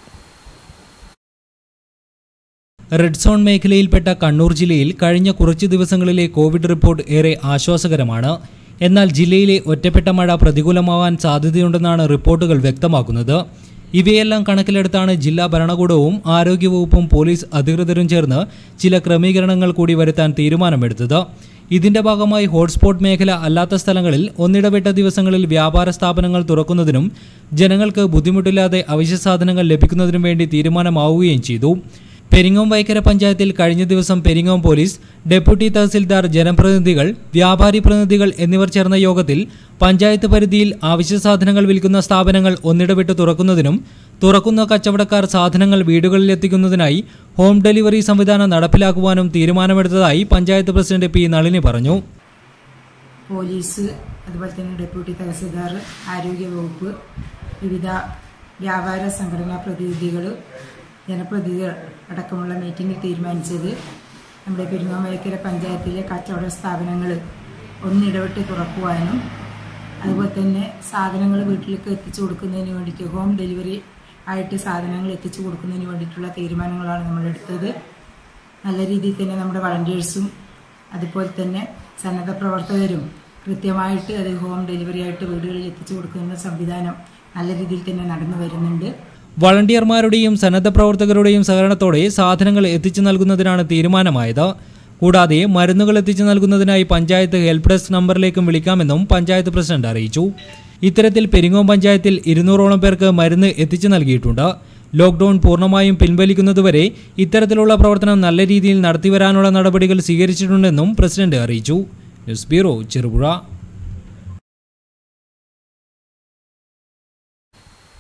റെഡ് സോൺ മേഖലയിൽപ്പെട്ട കണ്ണൂർ ജില്ലയിൽ കഴിഞ്ഞ കുറച്ചു ദിവസങ്ങളിലെ കോവിഡ് റിപ്പോർട്ട് ഏറെ ആശ്വാസകരമാണ്. എന്നാൽ ജില്ലയിലെ ഒറ്റപ്പെട്ട മഴ പ്രതികൂലമാവാൻ സാധ്യതയുണ്ടെന്നാണ് റിപ്പോർട്ടുകൾ വ്യക്തമാക്കുന്നത്. ഇവയെല്ലാം കണക്കിലെടുത്താണ് ജില്ലാ ഭരണകൂടവും ആരോഗ്യവകുപ്പും പോലീസ് അധികൃതരും ചേർന്ന് ചില ക്രമീകരണങ്ങൾ കൂടി വരുത്താൻ തീരുമാനമെടുത്തത്. ഇതിന്റെ ഭാഗമായി ഹോട്ട്സ്പോട്ട് മേഖല അല്ലാത്ത സ്ഥലങ്ങളിൽ ഒന്നിടവിട്ട ദിവസങ്ങളിൽ വ്യാപാര സ്ഥാപനങ്ങൾ തുറക്കുന്നതിനും ജനങ്ങൾക്ക് ബുദ്ധിമുട്ടില്ലാതെ അവശ്യ സാധനങ്ങൾ ലഭിക്കുന്നതിനും വേണ്ടി തീരുമാനമാവുകയും ചെയ്തു. പെരിങ്ങോം വൈക്കര പഞ്ചായത്തിൽ കഴിഞ്ഞ ദിവസം പെരിങ്ങോം പോലീസ്, ഡെപ്യൂട്ടി തഹസിൽദാർ, ജനപ്രതിനിധികൾ, വ്യാപാരി പ്രതിനിധികൾ എന്നിവർ ചേർന്ന യോഗത്തിൽ പഞ്ചായത്ത് പരിധിയിൽ അവശ്യ സാധനങ്ങൾ വിൽക്കുന്ന സ്ഥാപനങ്ങൾ ഒന്നിടവിട്ട് തുറക്കുന്നതിനും തുറക്കുന്ന കച്ചവടക്കാർ സാധനങ്ങൾ വീടുകളിലെത്തിക്കുന്നതിനായി ഹോം ഡെലിവറി സംവിധാനം നടപ്പിലാക്കുവാനും തീരുമാനമെടുത്തതായി പഞ്ചായത്ത് പ്രസിഡന്റ് പി. നളിനി പറഞ്ഞു. പോലീസ്, അതുപോലെ തന്നെ ഡെപ്യൂട്ടി തഹസിൽദാർ, ആരോഗ്യവകുപ്പ്, വിവിധ വ്യാപാര സംഘടനാ പ്രതിനിധികൾ, ജനപ്രതിനിധികൾ അടക്കമുള്ള മീറ്റിംഗിൽ തീരുമാനിച്ചത് നമ്മുടെ പെരിങ്ങോം വൈക്കര പഞ്ചായത്തിലെ കച്ചവട സ്ഥാപനങ്ങൾ ഒന്നിടവിട്ട് തുറക്കുവാനും അതുപോലെ തന്നെ സാധനങ്ങൾ വീട്ടിലേക്ക് എത്തിച്ചു കൊടുക്കുന്നതിന് വേണ്ടിയിട്ട് ഹോം ഡെലിവറി ആയിട്ട് സാധനങ്ങൾ എത്തിച്ചു കൊടുക്കുന്നതിന് വേണ്ടിയിട്ടുള്ള തീരുമാനങ്ങളാണ് നമ്മളെടുത്തത്. നല്ല രീതിയിൽ തന്നെ നമ്മുടെ വളണ്ടിയേഴ്സും അതുപോലെ തന്നെ സന്നദ്ധ പ്രവർത്തകരും കൃത്യമായിട്ട് അത് ഹോം ഡെലിവറി ആയിട്ട് വീടുകളിൽ എത്തിച്ചു കൊടുക്കുന്ന സംവിധാനം നല്ല രീതിയിൽ തന്നെ നടന്നു വരുന്നുണ്ട്. വളണ്ടിയർമാരുടെയും സന്നദ്ധ പ്രവർത്തകരുടെയും സഹകരണത്തോടെ സാധനങ്ങൾ എത്തിച്ചു നൽകുന്നതിനാണ് തീരുമാനമായത്. കൂടാതെ മരുന്നുകൾ എത്തിച്ചു നൽകുന്നതിനായി പഞ്ചായത്ത് ഹെൽപ്പ് ഡെസ്ക് നമ്പറിലേക്കും വിളിക്കാമെന്നും പഞ്ചായത്ത് പ്രസിഡന്റ് അറിയിച്ചു. ഇത്തരത്തിൽ പെരിങ്ങോം പഞ്ചായത്തിൽ 200ഓളം പേർക്ക് മരുന്ന് എത്തിച്ചു നൽകിയിട്ടുണ്ട്. ലോക്ഡൌൺ പൂർണ്ണമായും പിൻവലിക്കുന്നതുവരെ ഇത്തരത്തിലുള്ള പ്രവർത്തനം നല്ല രീതിയിൽ നടത്തിവരാനുള്ള നടപടികൾ സ്വീകരിച്ചിട്ടുണ്ടെന്നും പ്രസിഡന്റ് അറിയിച്ചു. News bureau, Cherupuzha.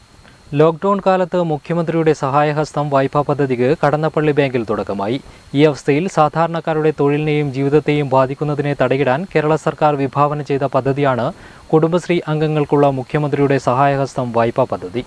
ലോക്ക്ഡൌൺ കാലത്ത് മുഖ്യമന്ത്രിയുടെ സഹായഹസ്തം വായ്പാ പദ്ധതിക്ക് കടന്നപ്പള്ളി ബാങ്കിൽ തുടക്കമായി. ഈ അവസ്ഥയിൽ സാധാരണക്കാരുടെ തൊഴിലിനെയും ജീവിതത്തെയും ബാധിക്കുന്നതിനെ തടയിടാൻ കേരള സർക്കാർ വിഭാവന ചെയ്ത പദ്ധതിയാണ് കുടുംബശ്രീ അംഗങ്ങൾക്കുള്ള മുഖ്യമന്ത്രിയുടെ സഹായഹസ്തം വായ്പാ പദ്ധതി.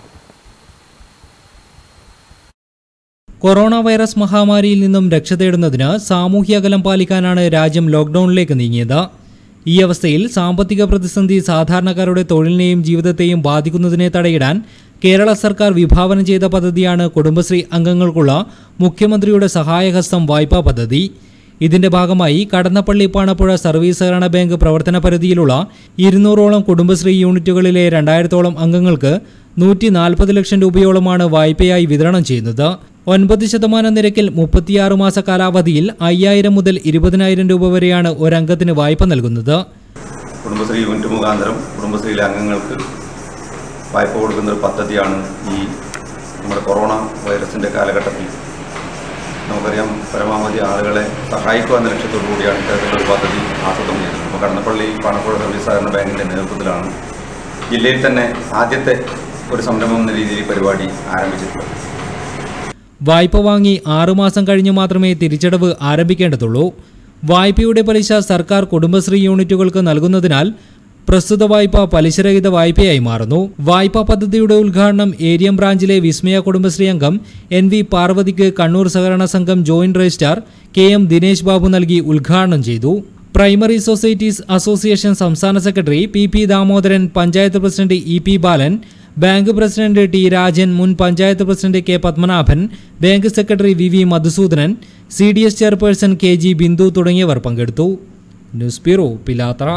കൊറോണ വൈറസ് മഹാമാരിയിൽ നിന്നും രക്ഷ തേടുന്നതിന് സാമൂഹ്യ അകലം പാലിക്കാനാണ് രാജ്യം ലോക്ക്ഡൌണിലേക്ക് നീങ്ങിയത്. ഈ അവസ്ഥയിൽ സാമ്പത്തിക പ്രതിസന്ധി സാധാരണക്കാരുടെ തൊഴിലിനെയും ജീവിതത്തെയും ബാധിക്കുന്നതിനെ തടയിടാൻ കേരള സർക്കാർ വിഭാവന ചെയ്ത പദ്ധതിയാണ് കുടുംബശ്രീ അംഗങ്ങൾക്കുള്ള മുഖ്യമന്ത്രിയുടെ സഹായഹസ്തം വായ്പാ പദ്ധതി. ഇതിന്റെ ഭാഗമായി കടന്നപ്പള്ളി പാണപ്പുഴ സർവീസ് സഹകരണ ബാങ്ക് പ്രവർത്തന പരിധിയിലുള്ള 200ഓളം കുടുംബശ്രീ യൂണിറ്റുകളിലെ 2000ഓളം അംഗങ്ങൾക്ക് 140 ലക്ഷം രൂപയോളമാണ് വായ്പയായി വിതരണം ചെയ്യുന്നത്. 9% നിരക്കിൽ 36 മാസ കാലാവധിയിൽ 5000 മുതൽ 20,000 രൂപ വരെയാണ് ഒരംഗത്തിന് വായ്പ നൽകുന്നത്. കുടുംബശ്രീ യൂണിറ്റ് മുഖാന്തരം കുടുംബശ്രീയിലെ അംഗങ്ങൾക്ക് വായ്പ കൊടുക്കുന്ന ഒരു പദ്ധതിയാണ് ഈ നമ്മുടെ കൊറോണ വൈറസിൻ്റെ കാലഘട്ടത്തിൽ നമുക്കറിയാം പരമാവധി ആളുകളെ സഹായിക്കുക എന്ന ലക്ഷ്യത്തോടു കൂടിയാണ് ഇത്തരത്തിലൊരു പദ്ധതി ആസൂത്രണം ചെയ്തത്. അപ്പോൾ കടന്നപ്പള്ളി പാണപ്പുഴ സർവീസ് സഹകരണ ബാങ്കിൻ്റെ നേതൃത്വത്തിലാണ് ജില്ലയിൽ തന്നെ ആദ്യത്തെ ഒരു സംരംഭം എന്ന രീതിയിൽ പരിപാടി ആരംഭിച്ചിട്ടുള്ളത്. വായ്പ വാങ്ങി 6 മാസം കഴിഞ്ഞ് മാത്രമേ തിരിച്ചടവ് ആരംഭിക്കേണ്ടതുള്ളൂ. വായ്പയുടെ പലിശ സർക്കാർ കുടുംബശ്രീ യൂണിറ്റുകൾക്ക് നൽകുന്നതിനാൽ പ്രസ്തുത വായ്പ പലിശരഹിത വായ്പയായി മാറുന്നു. വായ്പാ പദ്ധതിയുടെ ഉദ്ഘാടനം ഏരിയം ബ്രാഞ്ചിലെ വിസ്മയ കുടുംബശ്രീ അംഗം NV പാർവതിക്ക് കണ്ണൂർ സഹകരണ സംഘം joint registrar KM Dinesh Babu നൽകി ഉദ്ഘാടനം ചെയ്തു. പ്രൈമറി സൊസൈറ്റീസ് അസോസിയേഷൻ സംസ്ഥാന secretary PP Damodaran, panchayat president EP Balan, bank president T Rajan, മുൻ panchayat president K Padmanabhan, bank secretary VV Madhusoodanan, CDS chairperson KG Bindu തുടങ്ങിയവർ പങ്കെടുത്തു. News bureau, Pilathara.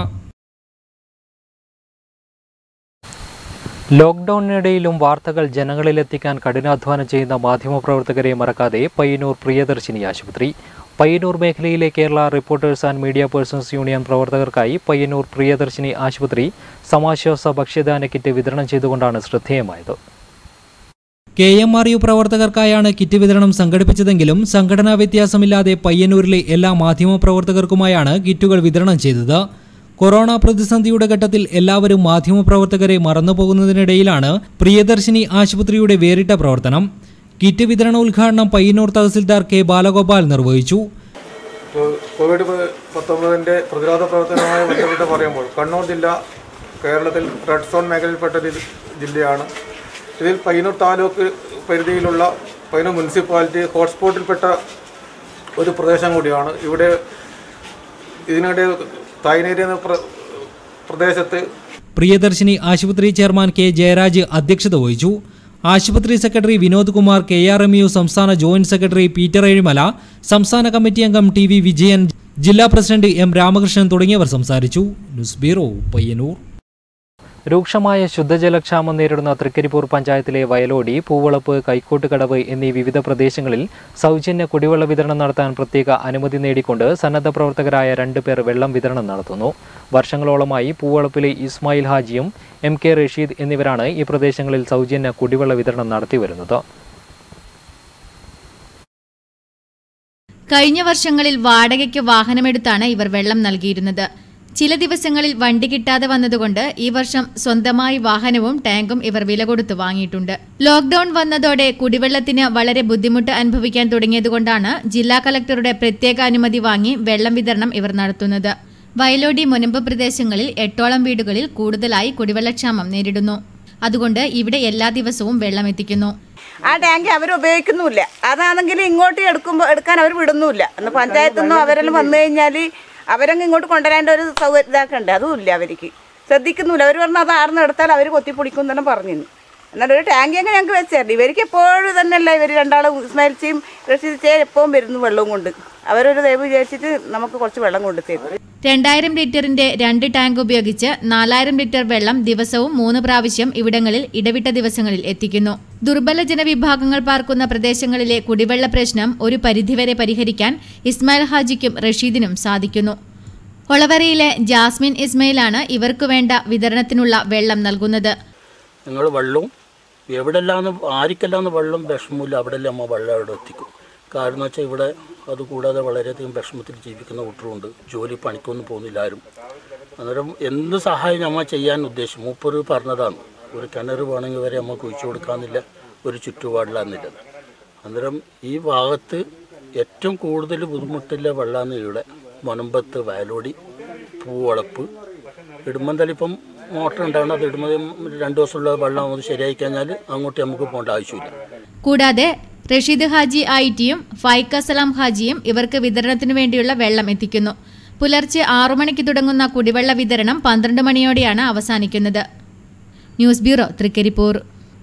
ലോക്ക്ഡൌണിനിടയിലും വാർത്തകൾ ജനങ്ങളിലെത്തിക്കാൻ കഠിനാധ്വാനം ചെയ്യുന്ന മാധ്യമപ്രവർത്തകരെ മറക്കാതെ പയ്യന്നൂർ പ്രിയദർശിനി ആശുപത്രി. പയ്യന്നൂർ മേഖലയിലെ Kerala reporters and media persons union പ്രവർത്തകർക്കായി പയ്യന്നൂർ പ്രിയദർശിനി ആശുപത്രി സമാശ്വാസ ഭക്ഷ്യധാന്യ കിറ്റ് വിതരണം ചെയ്തുകൊണ്ടാണ് ശ്രദ്ധേയമായത്. KMRU പ്രവർത്തകർക്കായാണ് കിറ്റ് വിതരണം സംഘടിപ്പിച്ചതെങ്കിലും സംഘടനാ വ്യത്യാസമില്ലാതെ പയ്യന്നൂരിലെ എല്ലാ മാധ്യമപ്രവർത്തകർക്കുമായാണ് കിറ്റുകൾ വിതരണം ചെയ്തത്. കൊറോണ പ്രതിസന്ധിയുടെ ഘട്ടത്തിൽ എല്ലാവരും മാധ്യമപ്രവർത്തകരെ മറന്നുപോകുന്നതിനിടയിലാണ് പ്രിയദർശിനി ആശുപത്രിയുടെ വേറിട്ട പ്രവർത്തനം. കിറ്റ് വിതരണ ഉദ്ഘാടനം പയ്യന്നൂർ തഹസിൽദാർ K ബാലഗോപാൽ നിർവഹിച്ചു. കോവിഡ്-19 പ്രതിരോധ പ്രവർത്തനവുമായി ബന്ധപ്പെട്ട് പറയുമ്പോൾ കണ്ണൂർ ജില്ല കേരളത്തിൽ റെഡ് സോൺ മേഖലയിൽപ്പെട്ട ജില്ലയാണ്. ഇതിൽ പയ്യന്നൂർ താലൂക്ക് പരിധിയിലുള്ള പയ്യന്നൂർ മുനിസിപ്പാലിറ്റി ഹോട്ട്സ്പോട്ടിൽപ്പെട്ട ഒരു പ്രദേശം കൂടിയാണ്. ഇവിടെ ഇതിനിടെ തായ്നേരി എന്ന പ്രദേശത്ത് പ്രിയദർശിനി ആശുപത്രി ചെയർമാൻ K ജയരാജ് അധ്യക്ഷത വഹിച്ചു. ആശുപത്രി സെക്രട്ടറി വിനോദ് കുമാർ, KRMU സംസ്ഥാന ജോയിന്റ് സെക്രട്ടറി പീറ്റർ ഏഴിമല, സംസ്ഥാന കമ്മിറ്റി അംഗം TV വിജയൻ, ജില്ലാ പ്രസിഡന്റ് M രാമകൃഷ്ണൻ തുടങ്ങിയവർ സംസാരിച്ചു. News bureau, Payyanur. രൂക്ഷമായ ശുദ്ധജലക്ഷാമം നേരിടുന്ന തൃക്കരിപ്പൂർ പഞ്ചായത്തിലെ വയലോടി, പൂവളപ്പ്, കൈക്കോട്ടുകടവ് എന്നീ വിവിധ പ്രദേശങ്ങളിൽ സൗജന്യ കുടിവെള്ള വിതരണം നടത്താൻ പ്രത്യേക അനുമതി നേടിക്കൊണ്ട് സന്നദ്ധ പ്രവർത്തകരായ 2 പേർ വെള്ളം വിതരണം നടത്തുന്നു. വർഷങ്ങളോളമായി പൂവളപ്പിലെ ഇസ്മായിൽ ഹാജിയും MK റഷീദ് എന്നിവരാണ് ഈ പ്രദേശങ്ങളിൽ സൗജന്യ കുടിവെള്ള വിതരണം നടത്തിവരുന്നത്. കഴിഞ്ഞ വർഷങ്ങളിൽ വാടകയ്ക്ക് വാഹനമെടുത്താണ് ഇവർ വെള്ളം നൽകിയിരുന്നത്. ചില ദിവസങ്ങളിൽ വണ്ടി കിട്ടാതെ വന്നതുകൊണ്ട് ഈ വർഷം സ്വന്തമായി വാഹനവും ടാങ്കും ഇവർ വില കൊടുത്ത് വാങ്ങിയിട്ടുണ്ട്. ലോക്ക്ഡൌൺ വന്നതോടെ കുടിവെള്ളത്തിന് വളരെ ബുദ്ധിമുട്ട് അനുഭവിക്കാൻ തുടങ്ങിയതുകൊണ്ടാണ് ജില്ലാ കളക്ടറുടെ പ്രത്യേക അനുമതി വാങ്ങി വെള്ളം വിതരണം ഇവർ നടത്തുന്നത്. വയലോടി, മുനമ്പ് പ്രദേശങ്ങളിൽ 8ഓളം വീടുകളിൽ കൂടുതലായി കുടിവെള്ളക്ഷാമം നേരിടുന്നു. അതുകൊണ്ട് ഇവിടെ എല്ലാ ദിവസവും വെള്ളം എത്തിക്കുന്നു. ആ ടാങ്ക് അവർ ഉപയോഗിക്കുന്നുമില്ല. അതാണെങ്കിൽ ഇങ്ങോട്ട് എടുക്കാൻ അവർ വിടുന്നുമില്ല. അന്ന് പഞ്ചായത്തിൽ നിന്നും അവരെല്ലാം വന്നു കഴിഞ്ഞാൽ അവരങ്ങ് ഇങ്ങോട്ട് കൊണ്ടുവരേണ്ട ഒരു സൗകര്യം ഇതാക്കണ്ട്. അതും ഇല്ല, അവർക്ക് ശ്രദ്ധിക്കുന്നില്ല. അവർ പറഞ്ഞാൽ അത് ആർന്ന് എടുത്താൽ അവർ കൊത്തിപ്പൊളിക്കും തന്നെ പറഞ്ഞിരുന്നു. എന്നാലും ഒരു ടാങ്ക് എങ്ങനെ ഞങ്ങൾക്ക് വെച്ചായിരുന്നു. ഇവർക്ക് എപ്പോഴും തന്നെയല്ല, ഇവർ രണ്ടാളും ഇസ്മായിൽച്ചിയും റഷീദ് എപ്പോഴും വരുന്നു വെള്ളവും കൊണ്ട്. അവരൊരു ദയവ് വിചാരിച്ചിട്ട് നമുക്ക് കുറച്ച് വെള്ളം കൊണ്ടു തരും. 2000 ലിറ്ററിന്റെ 2 ടാങ്ക് ഉപയോഗിച്ച് 4000 ലിറ്റർ വെള്ളം ദിവസവും 3 പ്രാവശ്യം ഇവിടങ്ങളിൽ ഇടവിട്ട ദിവസങ്ങളിൽ എത്തിക്കുന്നു. ദുർബല ജനവിഭാഗങ്ങൾ പാർക്കുന്ന പ്രദേശങ്ങളിലെ കുടിവെള്ള പ്രശ്നം ഒരു പരിധിവരെ പരിഹരിക്കാൻ ഇസ്മായിൽ ഹാജിക്കും റഷീദിനും സാധിക്കുന്നു. ഒളവരയിലെ ജാസ്മിൻ ഇസ്മയിലാണ് ഇവർക്കു വേണ്ട വിതരണത്തിനുള്ള വെള്ളം നൽകുന്നത്. ഞങ്ങൾ വെള്ളവും എവിടെല്ലാം ആർക്കെല്ലാം വെള്ളം വിഷമമില്ല അവിടെല്ലാം നമ്മൾ വെള്ളം അവിടെ എത്തിക്കും. കാരണം എന്ന് വെച്ചാൽ ഇവിടെ അതുകൂടാതെ വളരെയധികം വിഷമത്തിൽ ജീവിക്കുന്ന കുട്ടികളുണ്ട്. ജോലി പണിക്കൊന്നും പോകുന്നില്ല ആരും. അന്നേരം എന്ത് സഹായം നമ്മൾ ചെയ്യാൻ ഉദ്ദേശിച്ചു മൂപ്പര് പറഞ്ഞതാണ്. ഒരു കിണർ വേണമെങ്കിൽ വരെ നമുക്ക് കുഴിച്ചു കൊടുക്കാമെന്നില്ല, ഒരു ചുറ്റുപാടിലാന്നില്ലത്. അന്നേരം ഈ ഭാഗത്ത് ഏറ്റവും കൂടുതൽ ബുദ്ധിമുട്ടില്ല വെള്ളമാണ് ഇവിടെ മുനമ്പത്ത്, വയലോടി, പൂവളപ്പ്, ഇടുമ്പന്തലിപ്പം മോട്ടർ ഉണ്ടാവണം. അത് ഇടുമ്പോൾ 2 ദിവസമുള്ള വെള്ളം അത് ശരിയായി കഴിഞ്ഞാൽ അങ്ങോട്ട് നമുക്ക് പോകേണ്ട ആവശ്യമില്ല. കൂടാതെ റഷീദ് ഹാജി ഐറ്റിയും ഫൈക്ക സലാം ഹാജിയും ഇവർക്ക് വിതരണത്തിനു വേണ്ടിയുള്ള വെള്ളം എത്തിക്കുന്നു. പുലർച്ചെ 6 മണിക്ക് തുടങ്ങുന്ന കുടിവെള്ള വിതരണം 12 മണിയോടെയാണ് അവസാനിക്കുന്നത്. News bureau, Trikaripur.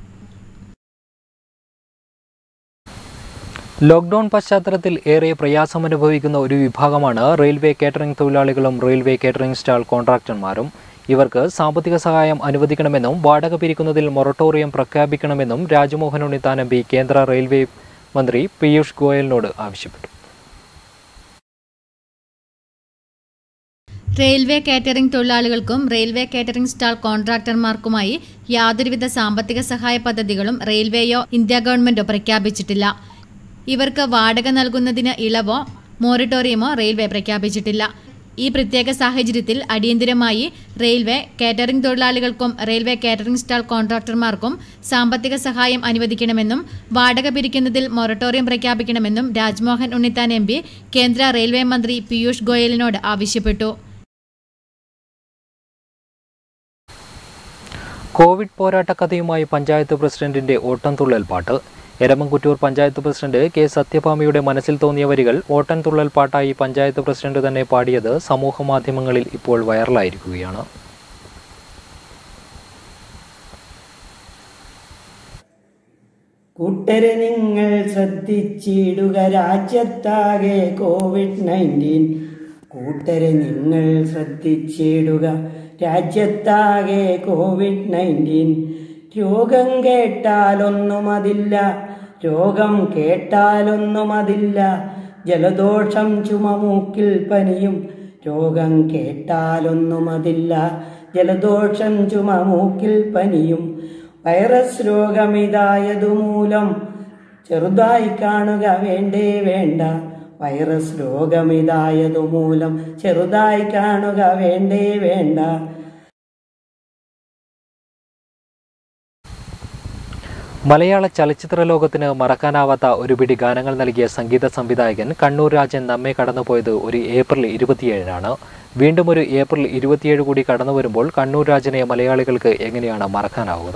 ലോക്ക്ഡൌൺ പശ്ചാത്തലത്തിൽ ഏറെ പ്രയാസമനുഭവിക്കുന്ന ഒരു വിഭാഗമാണ് റെയിൽവേ കേറ്ററിംഗ് തൊഴിലാളികളും റെയിൽവേ കേറ്ററിംഗ് സ്റ്റാൾ കോൺട്രാക്ടർമാരും. ഇവർക്ക് സാമ്പത്തിക സഹായം അനുവദിക്കണമെന്നും വാടക പിരിക്കുന്നതിൽ മൊറട്ടോറിയം പ്രഖ്യാപിക്കണമെന്നും രാജ്മോഹൻ ഉണ്ണിത്താൻ എം പി കേന്ദ്ര റെയിൽവേ മന്ത്രി പീയൂഷ് ഗോയലിനോട് ആവശ്യപ്പെട്ടു. റെയിൽവേ കേറ്ററിംഗ് തൊഴിലാളികൾക്കും റെയിൽവേ കേറ്ററിംഗ് സ്റ്റാൾ കോൺട്രാക്ടർമാർക്കുമായി യാതൊരുവിധ സാമ്പത്തിക സഹായ പദ്ധതികളും റെയിൽവേയോ ഇന്ത്യ ഗവൺമെന്റോ പ്രഖ്യാപിച്ചിട്ടില്ല. ഇവർക്ക് വാടക നൽകുന്നതിന് ഇളവോ മൊറട്ടോറിയമോ റെയിൽവേ പ്രഖ്യാപിച്ചിട്ടില്ല. ഈ പ്രത്യേക സാഹചര്യത്തിൽ അടിയന്തരമായി റെയിൽവേ കേറ്ററിംഗ് തൊഴിലാളികൾക്കും റെയിൽവേ കേറ്ററിംഗ് സ്റ്റാൾ കോൺട്രാക്ടർമാർക്കും സാമ്പത്തിക സഹായം അനുവദിക്കണമെന്നും വാടക പിരിക്കുന്നതിൽ മൊറട്ടോറിയം പ്രഖ്യാപിക്കണമെന്നും രാജ്മോഹൻ ഉണ്ണിത്താൻ എം പി കേന്ദ്ര റെയിൽവേ മന്ത്രി പീയൂഷ് ഗോയലിനോട് ആവശ്യപ്പെട്ടു. കോവിഡ് പോരാട്ടക്കഥയുമായി പഞ്ചായത്ത് പ്രസിഡന്റിന്റെ ഓട്ടംതുള്ളൽ പാട്ട്. എരമംകുറ്റൂർ പഞ്ചായത്ത് പ്രസിഡന്റ് കെ സത്യഭാമിയുടെ മനസ്സിൽ തോന്നിയ വരികൾ ഓട്ടംതുള്ളൽ പാട്ടായി പഞ്ചായത്ത് പ്രസിഡന്റ് തന്നെ പാടിയത് സമൂഹമാധ്യമങ്ങളിൽ ഇപ്പോൾ വൈറലായിരിക്കുകയാണ്. കൂട്ടരെ നിങ്ങൾ ശ്രദ്ധിച്ചിടുക, രാജ്യത്താകെ കോവിഡ്-19. കൂട്ടരെ നിങ്ങൾ ശ്രദ്ധിച്ചിടുക, രാജ്യത്താകെ കോവിഡ്-19. രോഗം കേട്ടാലൊന്നുമതില്ല, രോഗം കേട്ടാലൊന്നുമതില്ല. ജലദോഷം ചുമ മൂക്കിൽ പനിയും, രോഗം കേട്ടാലൊന്നുമതില്ല. ജലദോഷം ചുമ മൂക്കിൽ പനിയും. വൈറസ് രോഗമിതായതുമൂലം ചെറുതായി കാണുക വേണ്ടേ വേണ്ട. വൈറസ് രോഗമിതായതുമൂലം ചെറുതായി കാണുക വേണ്ടേ വേണ്ട. മലയാള ചലച്ചിത്ര ലോകത്തിന് മറക്കാനാവാത്ത ഒരു പിടി ഗാനങ്ങൾ നൽകിയ സംഗീത സംവിധായകൻ കണ്ണൂർ രാജൻ നമ്മെ കടന്നുപോയത് ഒരു ഏപ്രിൽ 27-നാണ്. വീണ്ടും ഒരു ഏപ്രിൽ 27 കൂടി കടന്നു വരുമ്പോൾ കണ്ണൂർ രാജനെ മലയാളികൾക്ക് എങ്ങനെയാണ് മറക്കാനാവുക?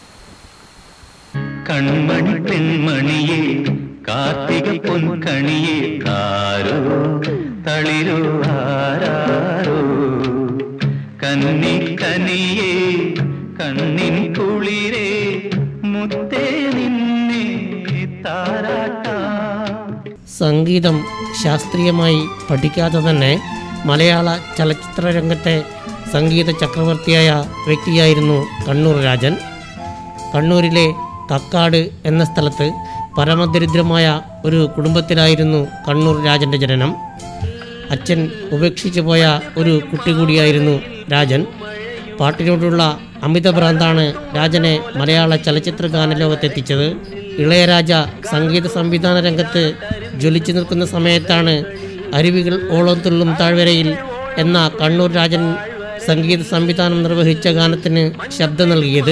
കൺമണി പെൺമണിയെ കാർത്തിക പൊൻകണിയെ താരോ തളിരോ ആരാരോ കന്നി കനിയെ കണ്ണിൻ കുളിരേ മുത്തേ നിന്നെ താരാട്ടാ. സംഗീതം ശാസ്ത്രീയമായി പഠിക്കാതെ തന്നെ മലയാള ചലച്ചിത്ര രംഗത്തെ സംഗീത ചക്രവർത്തിയായ വ്യക്തിയായിരുന്നു കണ്ണൂർ രാജൻ. കണ്ണൂരിലെ കക്കാട് എന്ന സ്ഥലത്ത് പരമദരിദ്രമായ ഒരു കുടുംബത്തിലായിരുന്നു കണ്ണൂർ രാജൻ്റെ ജനനം. അച്ഛൻ ഉപേക്ഷിച്ചു പോയ ഒരു കുട്ടി കൂടിയായിരുന്നു രാജൻ. പാട്ടിനോടുള്ള അമിത ഭ്രാന്താണ് രാജനെ മലയാള ചലച്ചിത്ര ഗാനലോകത്തെത്തിച്ചത്. ഇളയരാജ സംഗീത സംവിധാന രംഗത്ത് ജ്വലിച്ചു നിൽക്കുന്ന സമയത്താണ് അരുവികൾ ഓളം തുള്ളും താഴ്വരയിൽ എന്ന കണ്ണൂർ രാജൻ സംഗീത സംവിധാനം നിർവഹിച്ച ഗാനത്തിന് ശബ്ദം നൽകിയത്.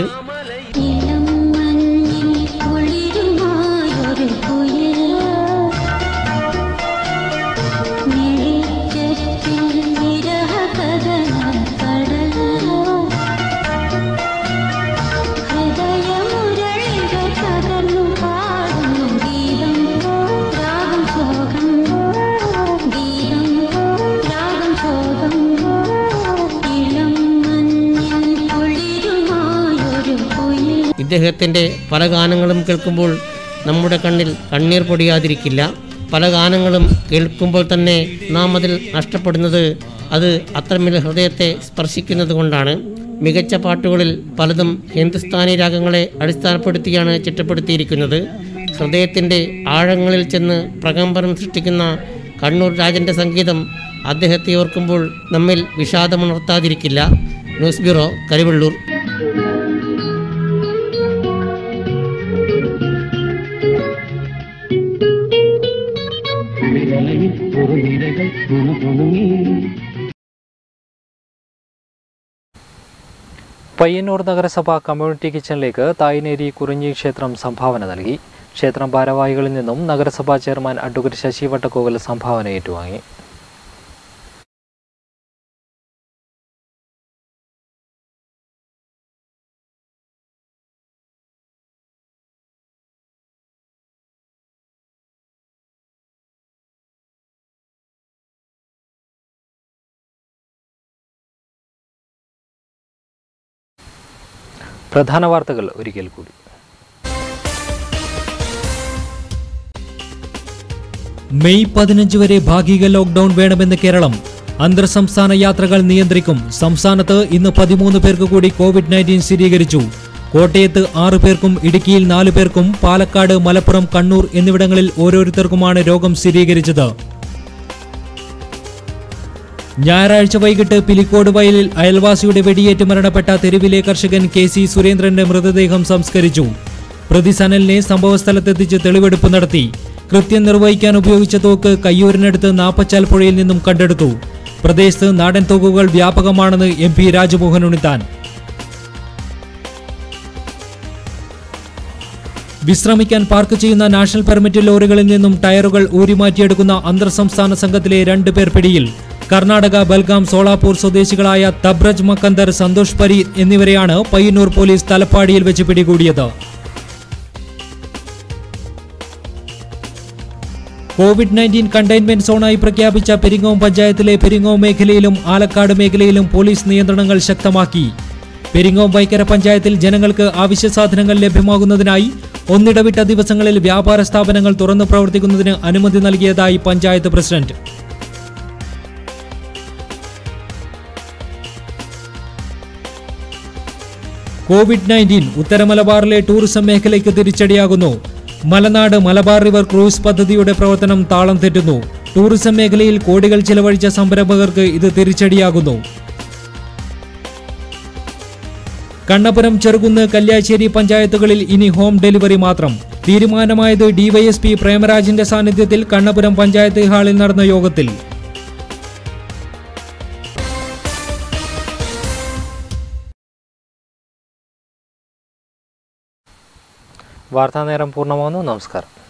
ഇദ്ദേഹത്തിൻ്റെ പല ഗാനങ്ങളും കേൾക്കുമ്പോൾ നമ്മുടെ കണ്ണിൽ കണ്ണീർ പൊടിയാതിരിക്കില്ല. പല ഗാനങ്ങളും കേൾക്കുമ്പോൾ തന്നെ നാം അതിൽ നഷ്ടപ്പെടുന്നത് അത് അത്രമേൽ ഹൃദയത്തെ സ്പർശിക്കുന്നത് കൊണ്ടാണ്. മികച്ച പാട്ടുകളിൽ പലതും ഹിന്ദുസ്ഥാനി രാഗങ്ങളെ അടിസ്ഥാനപ്പെടുത്തിയാണ് ചിട്ടപ്പെടുത്തിയിരിക്കുന്നത്. ഹൃദയത്തിൻ്റെ ആഴങ്ങളിൽ ചെന്ന് പ്രകമ്പനം സൃഷ്ടിക്കുന്ന കണ്ണൂർ രാജൻ്റെ സംഗീതം അദ്ദേഹത്തെ ഓർക്കുമ്പോൾ നമ്മിൽ വിഷാദമുണർത്താതിരിക്കില്ല. News bureau, Karivellur. പയ്യന്നൂർ നഗരസഭ കമ്മ്യൂണിറ്റി കിച്ചണിലേക്ക് തായ്നേരി കുറിഞ്ഞി ക്ഷേത്രം സംഭാവന നൽകി. ക്ഷേത്രം ഭാരവാഹികളിൽ നിന്നും നഗരസഭാ ചെയർമാൻ അഡ്വക്കേറ്റ് ശശി വട്ടക്കോവൽ സംഭാവന ഏറ്റുവാങ്ങി. പ്രധാന വാർത്തകൾ ഒരിക്കൽ കൂടി. മെയ് 15 വരെ ഭാഗിക ലോക്ക്ഡൌൺ വേണമെന്ന് കേരളം. അന്തർ സംസ്ഥാന യാത്രകൾ നിയന്ത്രിക്കും. സംസ്ഥാനത്ത് ഇന്ന് 13 പേർക്ക് കൂടി COVID-19 സ്ഥിരീകരിച്ചു. കോട്ടയത്ത് 6 പേർക്കും ഇടുക്കിയിൽ 4 പേർക്കും പാലക്കാട്, മലപ്പുറം, കണ്ണൂർ എന്നിവിടങ്ങളിൽ ഓരോരുത്തർക്കുമാണ് രോഗം സ്ഥിരീകരിച്ചത്. ഞായറാഴ്ച വൈകിട്ട് പിലിക്കോട് വയലിൽ അയൽവാസിയുടെ വെടിയേറ്റ് മരണപ്പെട്ട തെരുവിലെ കർഷകൻ KC സുരേന്ദ്രന്റെ മൃതദേഹം സംസ്കരിച്ചു. പ്രതി സനലിനെ സംഭവസ്ഥലത്തെത്തിച്ച് തെളിവെടുപ്പ് നടത്തി. കൃത്യം നിർവഹിക്കാൻ ഉപയോഗിച്ച തോക്ക് കയ്യൂരിനടുത്ത് നാപ്പച്ചാൽ പുഴയിൽ നിന്നും കണ്ടെടുത്തു. പ്രദേശത്ത് നാടൻ തോക്കുകൾ വ്യാപകമാണെന്ന് MP രാജ്മോഹൻ ഉണ്ണിത്താൻ. വിശ്രമിക്കാൻ പാർക്ക് ചെയ്യുന്ന നാഷണൽ പെർമിറ്റ് ലോറികളിൽ നിന്നും ടയറുകൾ ഊരിമാറ്റിയെടുക്കുന്ന അന്തർ സംസ്ഥാന സംഘത്തിലെ 2 പേർ പിടിയിൽ. കർണാടക ബൽഗാം സോളാപൂർ സ്വദേശികളായ തബ്രജ് മക്കന്ദർ, സന്തോഷ് പരീത് എന്നിവരെയാണ് പയ്യന്നൂർ പോലീസ് തലപ്പാടിയിൽ വെച്ച് പിടികൂടിയത്. COVID-19 കണ്ടെയ്ൻമെന്റ് സോണായി പ്രഖ്യാപിച്ച പെരിങ്ങോം പഞ്ചായത്തിലെ പെരിങ്ങോം മേഖലയിലും ആലക്കാട് മേഖലയിലും പോലീസ് നിയന്ത്രണങ്ങൾ ശക്തമാക്കി. പെരിങ്ങോം വൈക്കര പഞ്ചായത്തിൽ ജനങ്ങൾക്ക് അവശ്യ സാധനങ്ങൾ ലഭ്യമാകുന്നതിനായി ഒന്നിടവിട്ട ദിവസങ്ങളിൽ വ്യാപാര സ്ഥാപനങ്ങൾ തുറന്നു പ്രവർത്തിക്കുന്നതിന് അനുമതി നൽകിയതായി പഞ്ചായത്ത് പ്രസിഡന്റ്. COVID-19 ഉത്തര മലബാറിലെ ടൂറിസം മേഖലയ്ക്ക് തിരിച്ചടിയാകുന്നു. മലനാട് മലബാർ റിവർ ക്രൂസ് പദ്ധതിയുടെ പ്രവർത്തനം താളം തെറ്റുന്നു. ടൂറിസം മേഖലയിൽ കോടികൾ ചിലവഴിച്ച സംരംഭകർക്ക് ഇത് തിരിച്ചടിയാകുന്നു. കണ്ണപുരം, ചെറുകുന്ന്, കല്യാശ്ശേരി പഞ്ചായത്തുകളിൽ ഇനി ഹോം ഡെലിവറി മാത്രം. തീരുമാനമായത് DYSP പ്രേമരാജിന്റെ സാന്നിധ്യത്തിൽ കണ്ണപുരം പഞ്ചായത്ത് ഹാളിൽ നടന്ന യോഗത്തിൽ. വാർത്താ നേരം പൂർണ്ണമാകുന്നു. നമസ്കാരം.